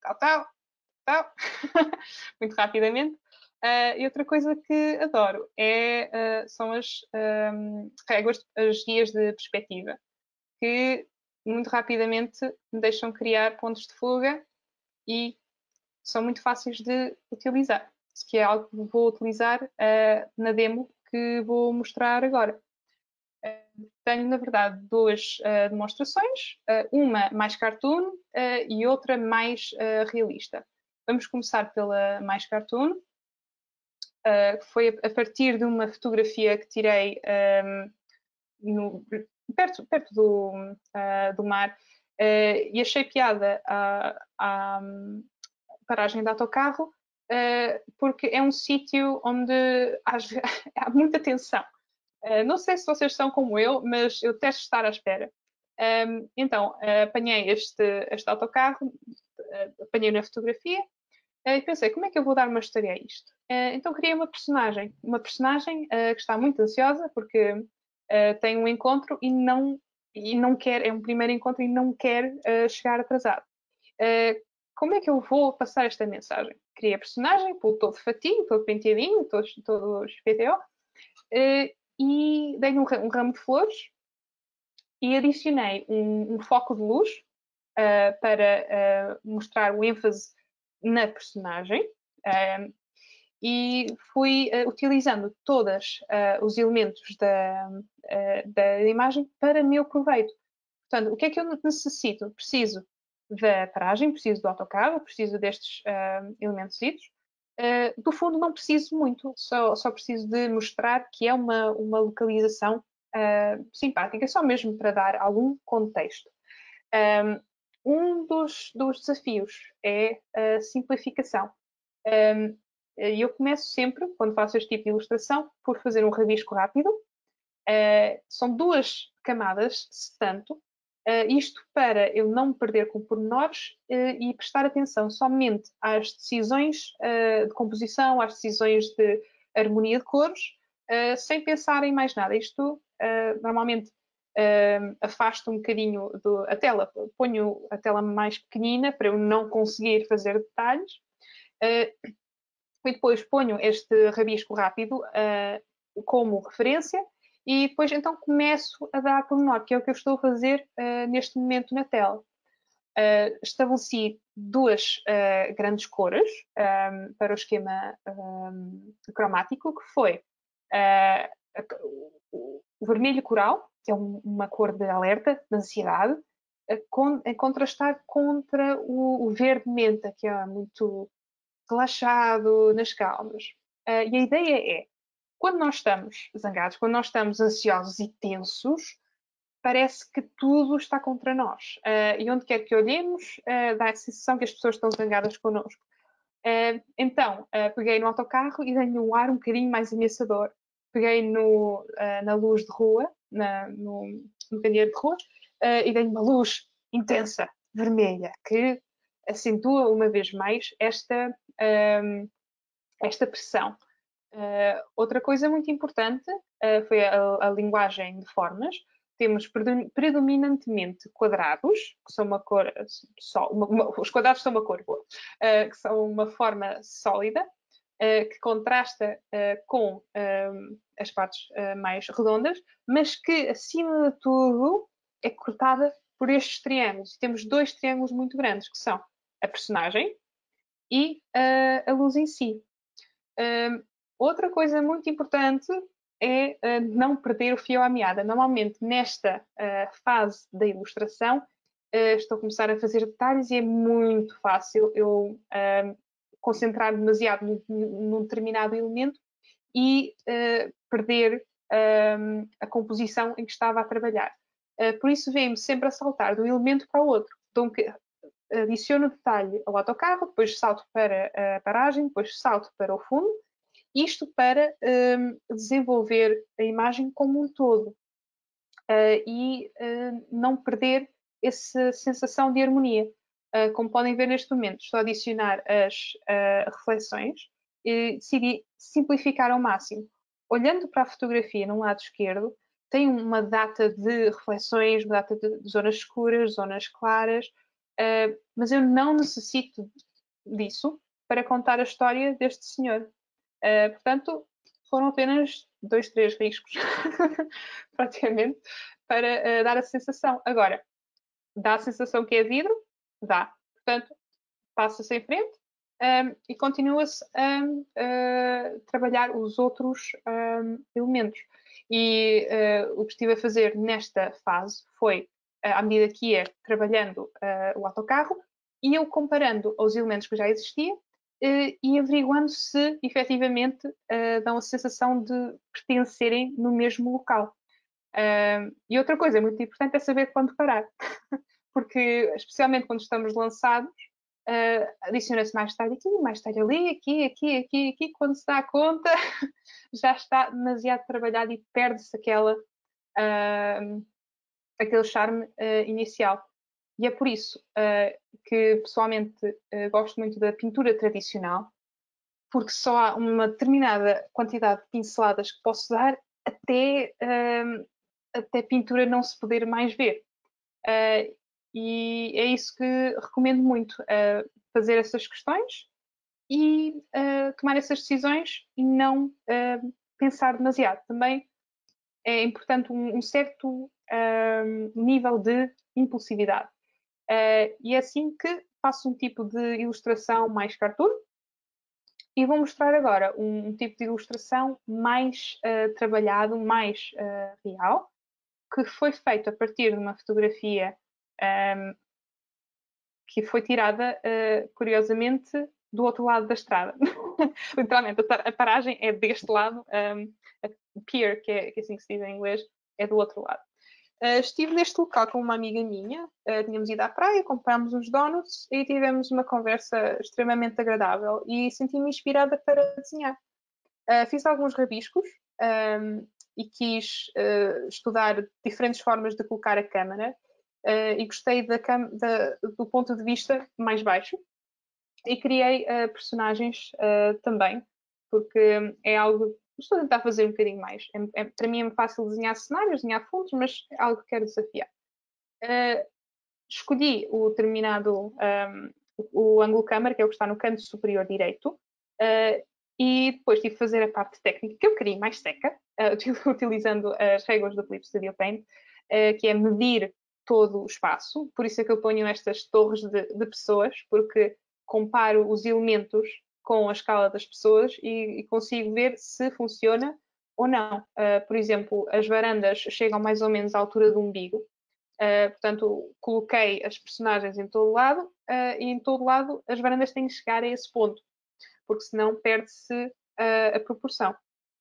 tal, tal, tal, muito rapidamente. Uh, e outra coisa que adoro é, uh, são as um, réguas, as guias de perspectiva, que muito rapidamente me deixam criar pontos de fuga e são muito fáceis de utilizar, que é algo que vou utilizar uh, na demo que vou mostrar agora. Uh, tenho, na verdade, duas uh, demonstrações, uh, uma mais cartoon uh, e outra mais realista. Vamos começar pela mais cartoon. Uh, foi a, a partir de uma fotografia que tirei um, no, perto, perto do, uh, do mar uh, e achei piada à, à paragem de autocarro uh, porque é um sítio onde há, há muita tensão. Uh, não sei se vocês são como eu, mas eu testo estar à espera. Um, então, uh, apanhei este, este autocarro, uh, apanhei na fotografia, e pensei, como é que eu vou dar uma história a isto? Uh, então criei uma personagem, uma personagem uh, que está muito ansiosa porque uh, tem um encontro e não, e não quer, é um primeiro encontro e não quer uh, chegar atrasado. Uh, como é que eu vou passar esta mensagem? Criei a personagem, pô, todo fatinho, todo penteadinho, todo, todo P T O, uh, e dei-lhe um, um ramo de flores e adicionei um, um foco de luz uh, para uh, mostrar o ênfase na personagem uh, e fui uh, utilizando todos uh, os elementos da, uh, da imagem para meu proveito. Portanto, o que é que eu necessito? Preciso da paragem, preciso do autocarro, preciso destes uh, elementos. Uh, do fundo não preciso muito, só, só preciso de mostrar que é uma, uma localização uh, simpática, só mesmo para dar algum contexto. Um dos, dos desafios é a simplificação. Um, eu começo sempre, quando faço este tipo de ilustração, por fazer um rabisco rápido. Uh, são duas camadas, se tanto, uh, isto para eu não me perder com pormenores uh, e prestar atenção somente às decisões uh, de composição, às decisões de harmonia de cores, uh, sem pensar em mais nada. Isto uh, normalmente uh, afasto um bocadinho do, a tela, ponho a tela mais pequenina para eu não conseguir fazer detalhes. Uh, e depois ponho este rabisco rápido uh, como referência e depois então começo a dar pormenor, que é o que eu estou a fazer uh, neste momento na tela. Uh, estabeleci duas uh, grandes cores um, para o esquema um, cromático, que foi uh, o vermelho coral, que é um, uma cor de alerta, de ansiedade, a, con a contrastar contra o, o verde menta, que é muito relaxado, nas calmas. Uh, e a ideia é, quando nós estamos zangados, quando nós estamos ansiosos e tensos, parece que tudo está contra nós. Uh, e onde quer que olhemos, uh, dá a sensação que as pessoas estão zangadas connosco. Uh, então, uh, peguei no autocarro e dei-lhe um ar um bocadinho mais ameaçador. Peguei no, uh, na luz de rua, na, no, no candeeiro de rua, uh, e dei-lhe uma luz intensa, vermelha, que acentua uma vez mais esta, um, esta pressão. Uh, outra coisa muito importante uh, foi a, a linguagem de formas. Temos predominantemente quadrados, que são uma cor só, uma, uma, os quadrados são uma cor boa, uh, que são uma forma sólida, uh, que contrasta uh, com uh, as partes uh, mais redondas, mas que, acima de tudo, é cortada por estes triângulos. E temos dois triângulos muito grandes, que são a personagem e uh, a luz em si. Uh, outra coisa muito importante é uh, não perder o fio à meada. Normalmente, nesta uh, fase da ilustração, uh, estou a começar a fazer detalhes e é muito fácil eu uh, concentrar demasiado num, num determinado elemento e uh, perder uh, a composição em que estava a trabalhar. Uh, por isso, vem-me sempre a saltar de um elemento para o outro. Então, adiciono detalhe ao autocarro, depois salto para a paragem, depois salto para o fundo, isto para um, desenvolver a imagem como um todo uh, e uh, não perder essa sensação de harmonia. Uh, como podem ver neste momento, estou a adicionar as uh, reflexões e decidi simplificar ao máximo. Olhando para a fotografia no lado esquerdo, tem uma data de reflexões, uma data de zonas escuras, zonas claras, Uh, mas eu não necessito disso para contar a história deste senhor. Uh, portanto, foram apenas dois, três riscos, praticamente, para uh, dar a sensação. Agora, dá a sensação que é vidro? Dá. Portanto, passa-se em frente um, e continua-se a, a trabalhar os outros um, elementos. E uh, o que estive a fazer nesta fase foi, uh, à medida que ia trabalhando uh, o autocarro, ia comparando aos elementos que já existiam uh, e averiguando se efetivamente uh, dão a sensação de pertencerem no mesmo local. Uh, e outra coisa muito importante é saber quando parar, porque especialmente quando estamos lançados, uh, adiciona-se mais tarde aqui, mais tarde ali, aqui, aqui, aqui, aqui, quando se dá conta já está demasiado trabalhado e perde-se aquela, uh, aquele charme uh, inicial. E é por isso uh, que pessoalmente uh, gosto muito da pintura tradicional, porque só há uma determinada quantidade de pinceladas que posso dar até, uh, até pintura não se poder mais ver. Uh, e é isso que recomendo muito, uh, fazer essas questões e uh, tomar essas decisões e não uh, pensar demasiado. Também é importante um, um certo uh, nível de impulsividade. Uh, e é assim que faço um tipo de ilustração mais cartoon e vou mostrar agora um, um tipo de ilustração mais uh, trabalhado, mais uh, real, que foi feito a partir de uma fotografia um, que foi tirada, uh, curiosamente, do outro lado da estrada. Literalmente, a paragem é deste lado, um, a pier, que é, que é assim que se diz em inglês, é do outro lado. Uh, estive neste local com uma amiga minha, uh, tínhamos ido à praia, comprámos uns donuts e tivemos uma conversa extremamente agradável e senti-me inspirada para desenhar. Uh, fiz alguns rabiscos um, e quis uh, estudar diferentes formas de colocar a câmera uh, e gostei da, da, do ponto de vista mais baixo e criei uh, personagens uh, também, porque é algo estou a tentar fazer um bocadinho mais. É, é, para mim é fácil desenhar cenários, desenhar fundos, mas é algo que quero desafiar. Uh, escolhi o determinado, um, o, o ângulo câmara, que é o que está no canto superior direito, uh, e depois tive que fazer a parte técnica, que eu queria mais seca, uh, utilizando as regras do Clip Studio Paint, uh, que é medir todo o espaço. Por isso é que eu ponho estas torres de, de pessoas, porque comparo os elementos com a escala das pessoas e, e consigo ver se funciona ou não. Uh, por exemplo, as varandas chegam mais ou menos à altura do umbigo, uh, portanto, coloquei as personagens em todo lado uh, e em todo lado as varandas têm que chegar a esse ponto, porque senão perde-se uh, a proporção.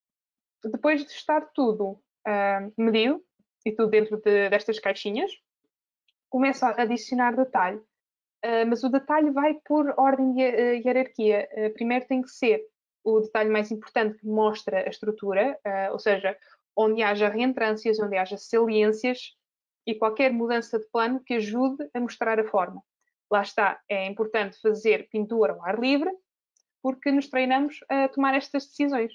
Depois de estar tudo uh, medido e tudo dentro de, destas caixinhas, começo a adicionar detalhe. Uh, mas o detalhe vai por ordem de uh, hierarquia. Uh, primeiro tem que ser o detalhe mais importante que mostra a estrutura, uh, ou seja, onde haja reentrâncias, onde haja saliências e qualquer mudança de plano que ajude a mostrar a forma. Lá está, é importante fazer pintura ao ar livre, porque nos treinamos a tomar estas decisões.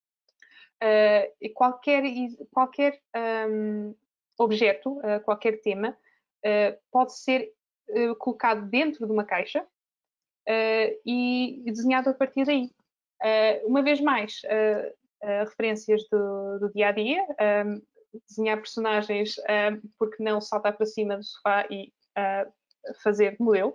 Uh, e qualquer, qualquer um, objeto, uh, qualquer tema, uh, pode ser Uh, colocado dentro de uma caixa uh, e desenhado a partir daí. Uh, uma vez mais, uh, uh, referências do, do dia a dia, um, desenhar personagens, um, porque não saltar para cima do sofá e uh, fazer modelo.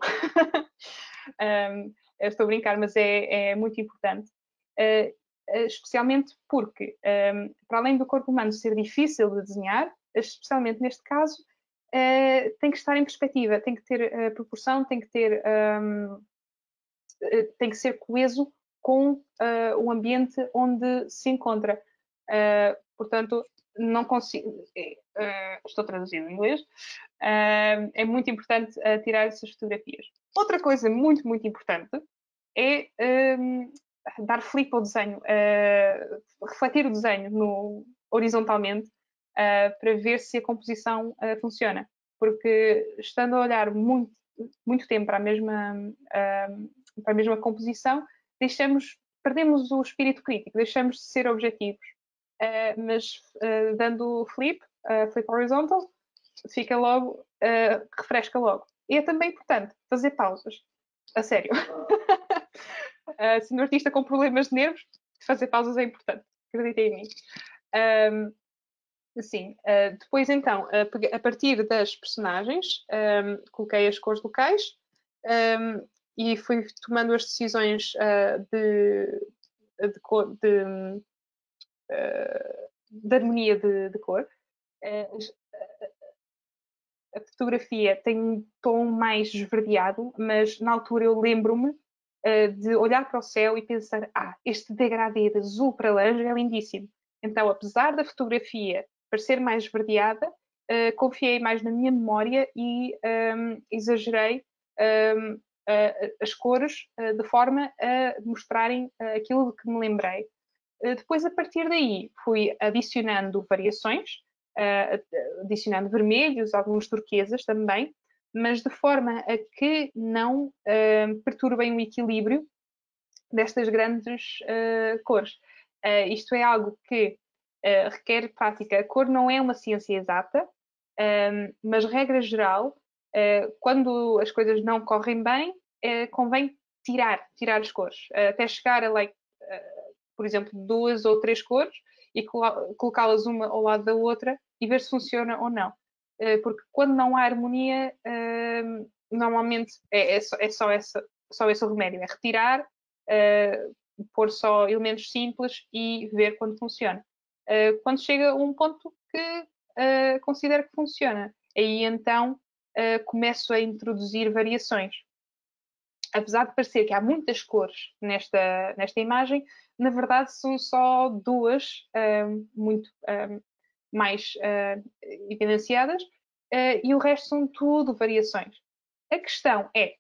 um, estou a brincar, mas é, é muito importante. Uh, especialmente porque, um, para além do corpo humano ser difícil de desenhar, especialmente neste caso, Uh, tem que estar em perspectiva, tem que ter uh, proporção, tem que ter um, uh, tem que ser coeso com uh, o ambiente onde se encontra. Uh, portanto, não consigo. Uh, estou traduzindo em inglês. Uh, é muito importante uh, tirar essas fotografias. Outra coisa muito, muito importante é um, dar flip ao desenho, uh, refletir o desenho no, horizontalmente. Uh, para ver se a composição uh, funciona. Porque estando a olhar muito, muito tempo para a mesma, uh, para a mesma composição, deixamos, perdemos o espírito crítico, deixamos de ser objetivos. Uh, mas uh, dando flip, uh, flip horizontal, fica logo, uh, refresca logo. E é também importante fazer pausas. A sério. uh, se um artista com problemas de nervos, fazer pausas é importante. Acreditem em mim. Um, Sim, uh, depois então, a, a partir das personagens, um, coloquei as cores locais um, e fui tomando as decisões uh, de, de, cor, de, uh, de harmonia de, de cor. Uh, a fotografia tem um tom mais esverdeado, mas na altura eu lembro-me uh, de olhar para o céu e pensar, ah, este degradê de azul para laranja é lindíssimo. Então, apesar da fotografia parecer mais esverdeada, uh, confiei mais na minha memória e um, exagerei um, uh, as cores uh, de forma a mostrarem uh, aquilo de que me lembrei. Uh, depois, a partir daí, fui adicionando variações, uh, adicionando vermelhos, alguns turquesas também, mas de forma a que não uh, perturbem o equilíbrio destas grandes uh, cores. Uh, isto é algo que uh, requer prática. A cor não é uma ciência exata, um, mas regra geral, uh, quando as coisas não correm bem, uh, convém tirar, tirar as cores, uh, até chegar a, like, uh, por exemplo, duas ou três cores e colocá-las uma ao lado da outra e ver se funciona ou não. Uh, porque quando não há harmonia, uh, normalmente é, é, só, é só, essa, só esse o remédio, é retirar, uh, pôr só elementos simples e ver quando funciona. Uh, quando chega a um ponto que uh, considero que funciona, aí então uh, começo a introduzir variações. Apesar de parecer que há muitas cores nesta, nesta imagem, na verdade são só duas um, muito um, mais uh, evidenciadas uh, e o resto são tudo variações. A questão é,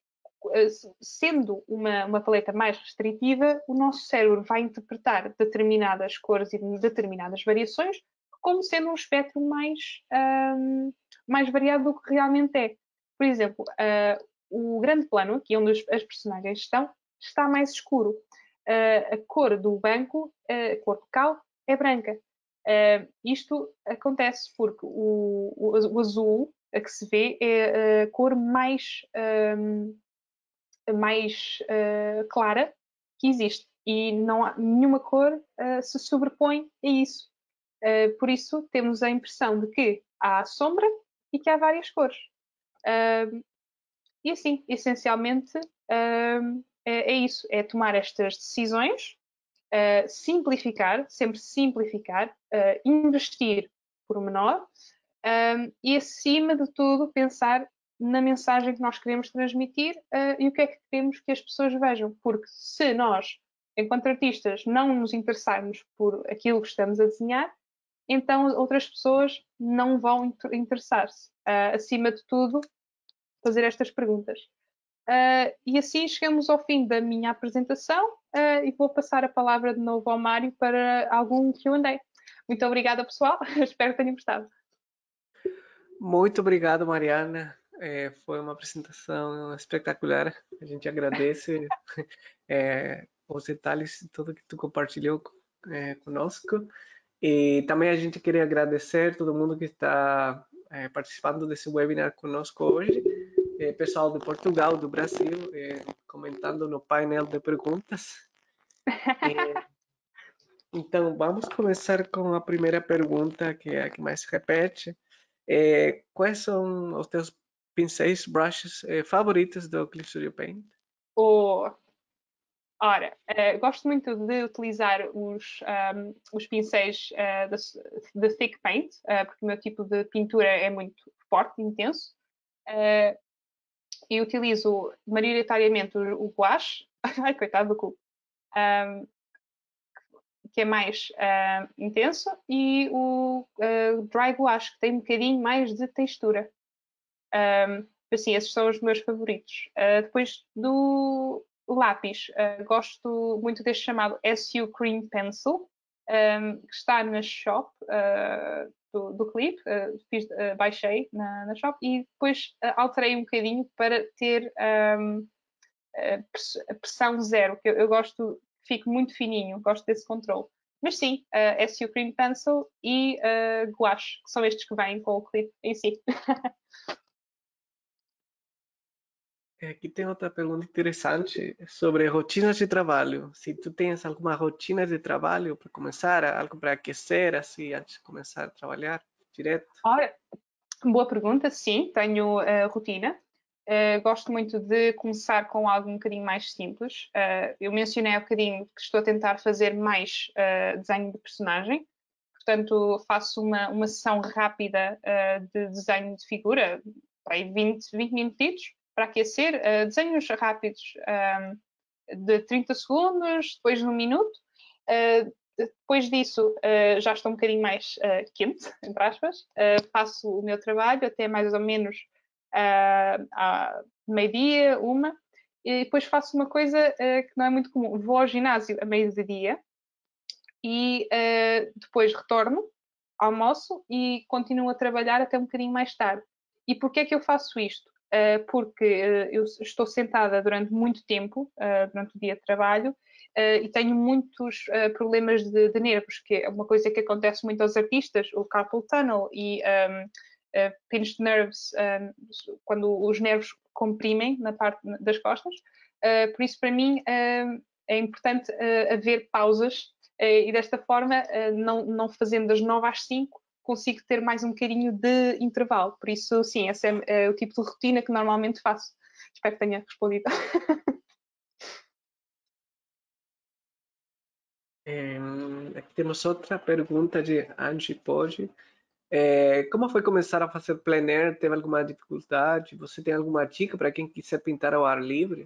sendo uma, uma paleta mais restritiva, o nosso cérebro vai interpretar determinadas cores e determinadas variações como sendo um espectro mais, um, mais variado do que realmente é. Por exemplo, uh, o grande plano, aqui onde as personagens estão, está mais escuro. Uh, a cor do banco, uh, a cor local, é branca. Uh, isto acontece porque o, o, o azul a que se vê é a cor mais, um, mais uh, clara que existe e não há nenhuma cor uh, se sobrepõe a isso. Uh, por isso temos a impressão de que há sombra e que há várias cores. Uh, e assim, essencialmente, uh, é, é isso, é tomar estas decisões, uh, simplificar, sempre simplificar, uh, investir por menor um, e, acima de tudo, pensar na mensagem que nós queremos transmitir uh, e o que é que queremos que as pessoas vejam. Porque se nós, enquanto artistas, não nos interessarmos por aquilo que estamos a desenhar, então outras pessoas não vão interessar-se. Uh, acima de tudo, fazer estas perguntas. Uh, e assim chegamos ao fim da minha apresentação uh, e vou passar a palavra de novo ao Mário para algum Q and A. Muito obrigada, pessoal. Espero que tenham gostado. Muito obrigado, Mariana. É, foi uma apresentação espetacular. A gente agradece é, os detalhes, tudo que tu compartilhou é, conosco. E também a gente queria agradecer todo mundo que está é, participando desse webinar conosco hoje. É, pessoal de Portugal, do Brasil, é, comentando no painel de perguntas. É, então, vamos começar com a primeira pergunta, que é a que mais se repete. É, quais são os teus pincéis, brushes eh, favoritos do Clip Studio Paint? Oh, ora, uh, gosto muito de utilizar os, um, os pincéis uh, de, de thick paint, uh, porque o meu tipo de pintura é muito forte, intenso. Uh, e utilizo maioritariamente o, o gouache, ai coitado do cubo, um, que é mais uh, intenso, e o uh, dry gouache, que tem um bocadinho mais de textura. Um, assim, esses são os meus favoritos. Uh, depois do lápis, uh, gosto muito deste chamado S U Cream Pencil, um, que está na shop uh, do, do clipe, uh, fiz, uh, baixei na, na shop e depois uh, alterei um bocadinho para ter um, a pressão zero, que eu, eu gosto, fico muito fininho, gosto desse controle. Mas sim, uh, S U Cream Pencil e uh, gouache, que são estes que vêm com o clipe em si. Aqui tem outra pergunta interessante sobre rotinas de trabalho. Se tu tens alguma rotina de trabalho para começar, algo para aquecer, assim, antes de começar a trabalhar direto? Ora, boa pergunta, sim, tenho uh, rotina. Uh, gosto muito de começar com algo um bocadinho mais simples. Uh, eu mencionei há bocadinho que estou a tentar fazer mais uh, desenho de personagem. Portanto, faço uma, uma sessão rápida uh, de desenho de figura, aí vinte, vinte minutos para aquecer. Uh, desenhos rápidos um, de trinta segundos, depois de um minuto. Uh, depois disso, uh, já estou um bocadinho mais uh, quente, entre aspas. Uh, faço o meu trabalho até mais ou menos uh, à meio-dia, uma. E depois faço uma coisa uh, que não é muito comum. Vou ao ginásio a meio-dia e uh, depois retorno, almoço e continuo a trabalhar até um bocadinho mais tarde. E porquê é que eu faço isto? Uh, porque uh, eu estou sentada durante muito tempo, uh, durante o dia de trabalho, uh, e tenho muitos uh, problemas de, de nervos, que é uma coisa que acontece muito aos artistas, o carpal tunnel e um, uh, pinched nerves, um, quando os nervos comprimem na parte das costas. Uh, por isso, para mim, uh, é importante uh, haver pausas uh, e desta forma, uh, não, não fazendo das nove às cinco, consigo ter mais um bocadinho de intervalo. Por isso, sim, esse é, é o tipo de rotina que normalmente faço. Espero que tenha respondido. Em, aqui temos outra pergunta de Angie Pode. É, como foi começar a fazer plein air? Teve alguma dificuldade? Você tem alguma dica para quem quiser pintar ao ar livre?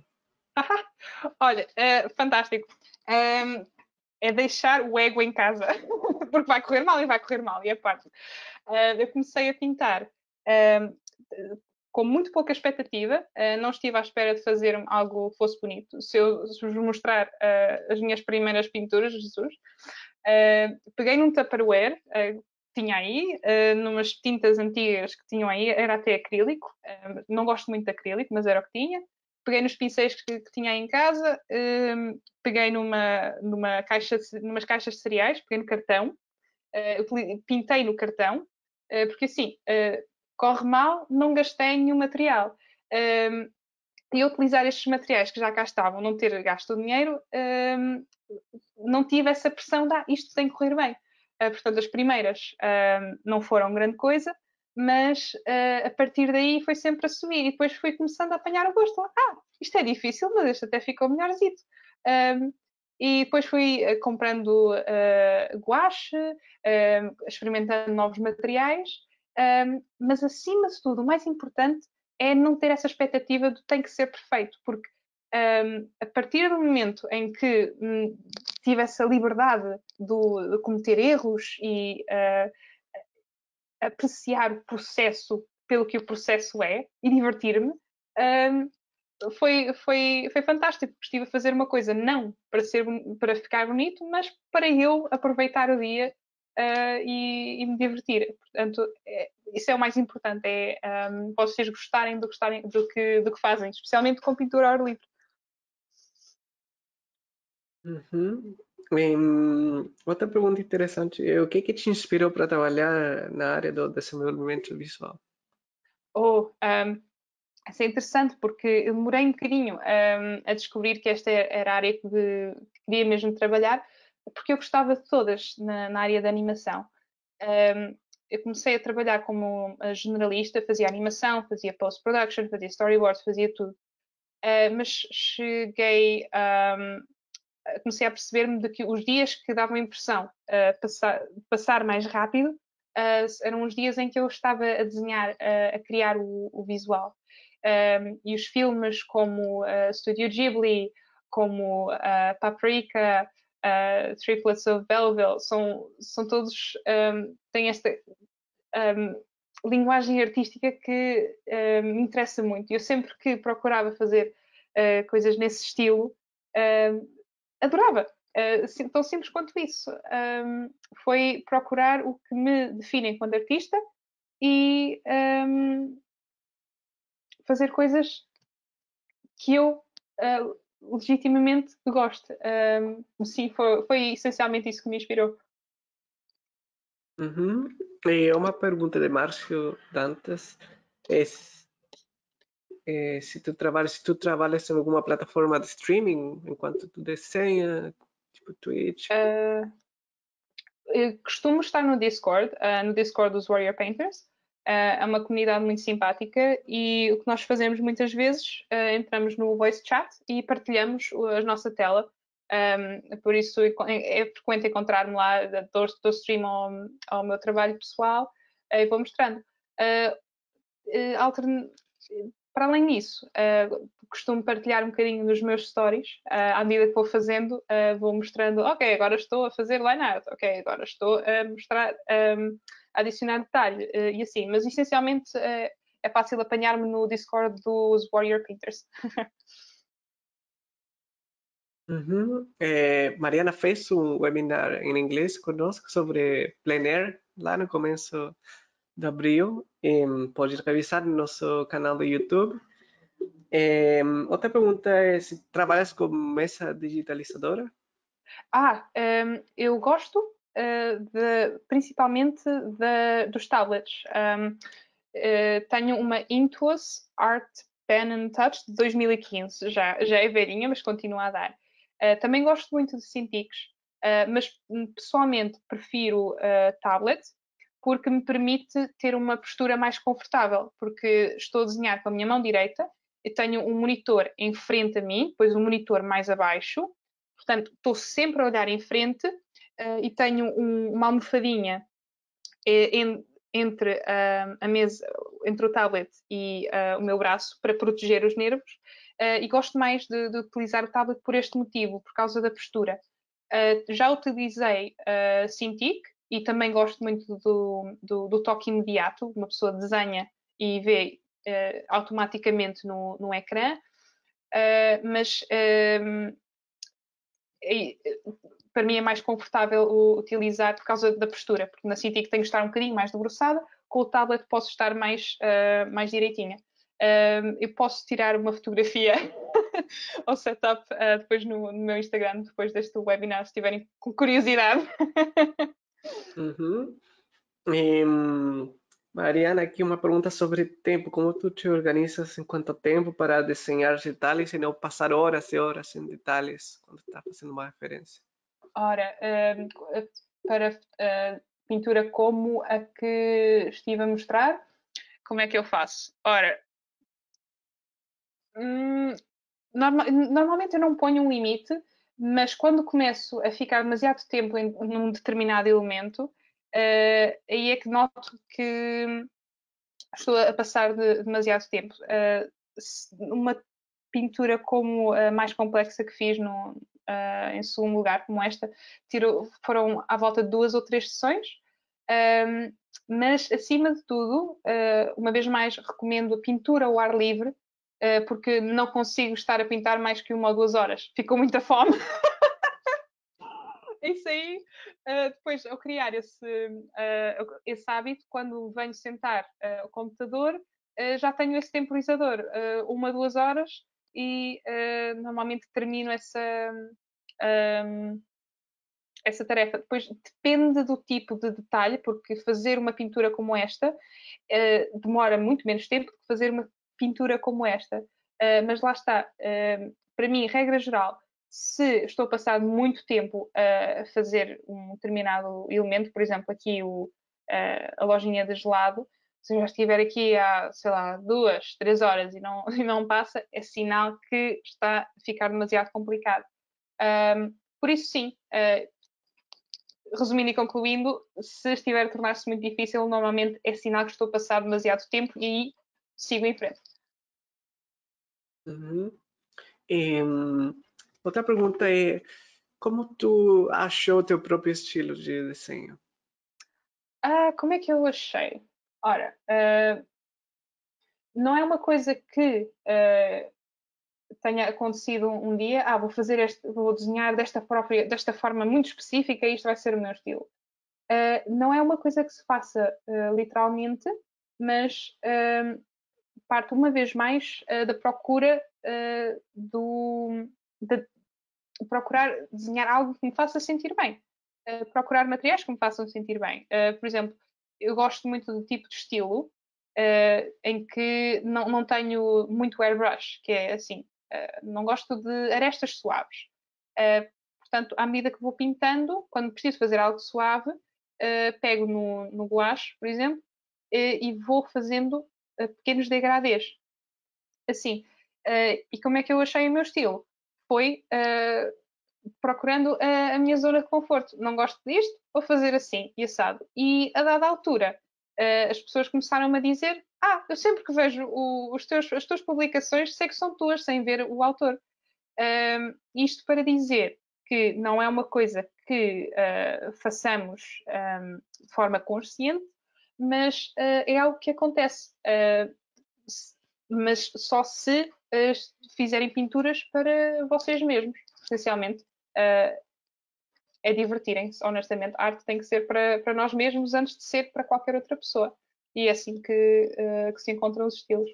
Olha, é fantástico. Um, é deixar o ego em casa, porque vai correr mal e vai correr mal, e é parte. Uh, eu comecei a pintar uh, com muito pouca expectativa, uh, não estive à espera de fazer algo que fosse bonito. Se eu se vos mostrar uh, as minhas primeiras pinturas, Jesus, uh, peguei num Tupperware, uh, tinha aí, uh, numas tintas antigas que tinham aí, era até acrílico, uh, não gosto muito de acrílico, mas era o que tinha. Peguei nos pincéis que, que tinha aí em casa, uh, peguei numa, numa caixa de, numas caixas de cereais, peguei no cartão, uh, pintei no cartão, uh, porque assim, uh, corre mal, não gastei nenhum material. Um, e utilizar estes materiais que já cá estavam, não ter gasto o dinheiro, um, não tive essa pressão de ah, isto tem que correr bem. Uh, portanto, as primeiras um, não foram grande coisa, mas uh, a partir daí foi sempre a subir e depois fui começando a apanhar o gosto. Ah, isto é difícil, mas este até ficou melhorzito. Um, e depois fui uh, comprando uh, guache, uh, experimentando novos materiais, um, mas acima de tudo, o mais importante é não ter essa expectativa de tem que ser perfeito, porque um, a partir do momento em que um, tive essa liberdade do, de cometer erros e uh, apreciar o processo pelo que o processo é e divertir-me, um, foi, foi, foi fantástico, porque estive a fazer uma coisa não para, ser, para ficar bonito, mas para eu aproveitar o dia uh, e, e me divertir. Portanto, é, isso é o mais importante, é um, vocês gostarem do, gostarem do, que, do que fazem, especialmente com pintura ao ar livre. Uhum. Em, outra pergunta interessante é o que que te inspirou para trabalhar na área do desenvolvimento visual? Ou um, isso é interessante porque eu demorei um bocadinho um, a descobrir que esta era a área que, de, que queria mesmo trabalhar, porque eu gostava de todas na, na área da animação. Um, eu comecei a trabalhar como generalista, fazia animação, fazia post-production, fazia storyboards, fazia tudo. Uh, mas cheguei um, comecei a perceber-me de que os dias que davam impressão uh, passar, passar mais rápido uh, eram os dias em que eu estava a desenhar, uh, a criar o, o visual. Um, e os filmes como uh, Studio Ghibli, como uh, Paprika, uh, Triplets of Belleville, são, são todos, um, têm esta um, linguagem artística que uh, me interessa muito. Eu sempre que procurava fazer uh, coisas nesse estilo, uh, adorava. Uh, tão simples quanto isso. Um, foi procurar o que me define enquanto artista e um, fazer coisas que eu uh, legitimamente gosto. Um, sim, foi, foi essencialmente isso que me inspirou. Uhum. E uma pergunta de Márcio Dantas é é, se tu trabalhas, se tu trabalhas em alguma plataforma de streaming enquanto tu desenha, tipo Twitch. Uh, eu costumo estar no Discord, uh, no Discord dos Warrior Painters. Uh, é uma comunidade muito simpática e o que nós fazemos muitas vezes, uh, entramos no voice chat e partilhamos a nossa tela. Um, por isso é frequente encontrar-me lá, dou, dou stream ao, ao meu trabalho pessoal uh, e vou mostrando. Uh, uh, altern... Para além disso, uh, costumo partilhar um bocadinho dos meus stories. Uh, à medida que vou fazendo, uh, vou mostrando, ok, agora estou a fazer line art, ok, agora estou a mostrar, um, a adicionar detalhe, uh, e assim. Mas essencialmente uh, é fácil apanhar-me no Discord dos Warrior Painters. Uhum. É, Mariana fez um webinar em inglês conosco sobre plein air lá no começo de abril. Em, pode revisar no nosso canal do YouTube. É, outra pergunta é se trabalhas com mesa digitalizadora? Ah, um, eu gosto uh, de, principalmente de, dos tablets. Um, uh, tenho uma Intuos Art Pen and Touch de dois mil e quinze, já, já é velhinha, mas continua a dar. Uh, também gosto muito de Cintiq, uh, mas pessoalmente prefiro uh, tablet, porque me permite ter uma postura mais confortável, porque estou a desenhar com a minha mão direita, eu tenho um monitor em frente a mim, depois um monitor mais abaixo, portanto estou sempre a olhar em frente uh, e tenho um, uma almofadinha em, entre uh, a mesa, entre o tablet e uh, o meu braço para proteger os nervos, uh, e gosto mais de, de, utilizar o tablet por este motivo, por causa da postura. Uh, já utilizei uh, Cintiq e também gosto muito do, do, do toque imediato, uma pessoa desenha e vê uh, automaticamente no, no ecrã, uh, mas um, para mim é mais confortável utilizar por causa da postura, porque na Cintiq tenho que estar um bocadinho mais debruçada, com o tablet posso estar mais, uh, mais direitinha. Uh, eu posso tirar uma fotografia ao setup uh, depois no, no meu Instagram, depois deste webinar, se tiverem com curiosidade. Uhum. E, Mariana, aqui uma pergunta sobre tempo. Como tu te organizas em quanto tempo para desenhar detalhes e não passar horas e horas em detalhes quando está fazendo uma referência? Ora, uh, para uh, pintura como a que estive a mostrar, como é que eu faço? Ora, hum, norma normalmente eu não ponho um limite, mas quando começo a ficar demasiado tempo em num determinado elemento, uh, aí é que noto que estou a passar de demasiado tempo. Uh, uma pintura como a mais complexa que fiz no, uh, em segundo lugar, como esta, tiro, foram à volta de duas ou três sessões. Um, mas, acima de tudo, uh, uma vez mais, recomendo a pintura ao ar livre, uh, porque não consigo estar a pintar mais que uma ou duas horas. Ficou muita fome. Isso aí, uh, depois, ao criar esse, uh, esse hábito, quando venho sentar uh, ao computador, uh, já tenho esse temporizador, uh, uma, duas horas, e uh, normalmente termino essa, um, essa tarefa. Depois depende do tipo de detalhe, porque fazer uma pintura como esta uh, demora muito menos tempo do que fazer uma pintura como esta. Uh, mas lá está, uh, para mim, regra geral, se estou a passar muito tempo a fazer um determinado elemento, por exemplo, aqui o, a lojinha de gelado, se eu já estiver aqui há, sei lá, duas, três horas e não, e não passa, é sinal que está a ficar demasiado complicado. Um, por isso, sim, uh, resumindo e concluindo, se estiver a tornar-se muito difícil, normalmente é sinal que estou a passar demasiado tempo e aí sigo em frente. Uhum. E, outra pergunta é, como tu achou o teu próprio estilo de desenho? Ah, como é que eu achei? Ora, uh, não é uma coisa que uh, tenha acontecido um, um dia, ah, vou fazer este, vou desenhar desta, própria, desta forma muito específica e isto vai ser o meu estilo. Uh, não é uma coisa que se faça uh, literalmente, mas uh, parte uma vez mais uh, da procura uh, do, de procurar desenhar algo que me faça sentir bem. Uh, procurar materiais que me façam sentir bem. Uh, por exemplo, eu gosto muito do tipo de estilo uh, em que não, não tenho muito airbrush, que é assim, uh, não gosto de arestas suaves. Uh, portanto, à medida que vou pintando, quando preciso fazer algo suave, uh, pego no, no gouache, por exemplo, uh, e vou fazendo uh, pequenos degradês. Assim. Uh, e como é que eu achei o meu estilo? Foi uh, procurando a, a minha zona de conforto. Não gosto disto, vou fazer assim e assado. E a dada altura, uh, as pessoas começaram-me a dizer: Ah, eu sempre que vejo o, os teus, as tuas publicações, sei que são tuas, sem ver o autor. Uh, isto para dizer que não é uma coisa que uh, façamos um, de forma consciente, mas uh, é algo que acontece. Uh, mas só se uh, fizerem pinturas para vocês mesmos, essencialmente. Uh, é divertirem-se, honestamente. A arte tem que ser para, para nós mesmos antes de ser para qualquer outra pessoa. E é assim que, uh, que se encontram os estilos.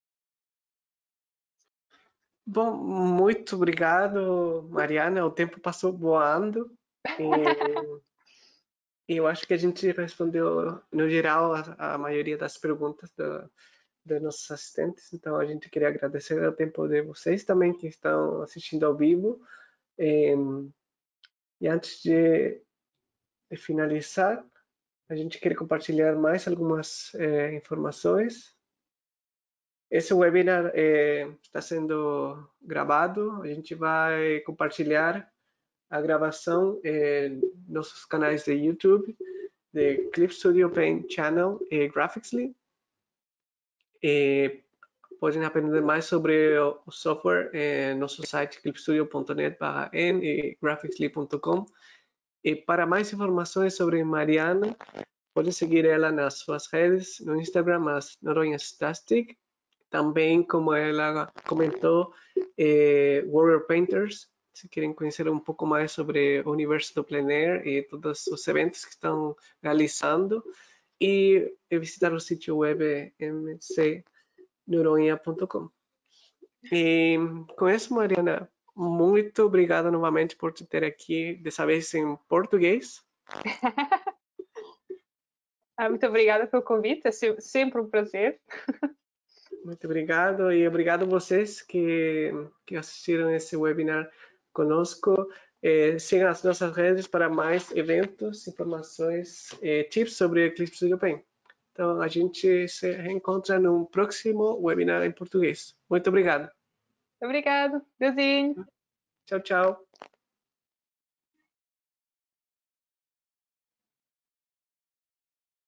Bom, muito obrigado, Mariana. O tempo passou voando. E eu acho que a gente respondeu, no geral, a, a maioria das perguntas do, dos nossos assistentes. Então, a gente queria agradecer o tempo de vocês também que estão assistindo ao vivo. E, e antes de, de finalizar, a gente quer compartilhar mais algumas eh, informações. Esse webinar eh, está sendo gravado. A gente vai compartilhar a gravação em nossos canais de YouTube, de Clip Studio Paint Channel e Graphicsly. E podem aprender mais sobre o software em nosso site clipstudio ponto net barra n e graphicsly ponto com. E para mais informações sobre Mariana, podem seguir ela nas suas redes, no Instagram, as Noronhastastic. Também, como ela comentou, eh, Warrior Painters, se querem conhecer um pouco mais sobre o universo do plein air e todos os eventos que estão realizando, e visitar o sítio web m c noronha ponto com. E com isso, Mariana, muito obrigado novamente por te ter aqui, dessa vez em português. Ah, muito obrigada pelo convite, é sempre um prazer. Muito obrigado e obrigado a vocês que, que assistiram esse webinar conosco. Eh, sigam as nossas redes para mais eventos, informações e tips sobre Eclipse Studio Paint. Então, a gente se reencontra no próximo webinar em português. Muito obrigado. Obrigado. Deusinho. Tchau, tchau.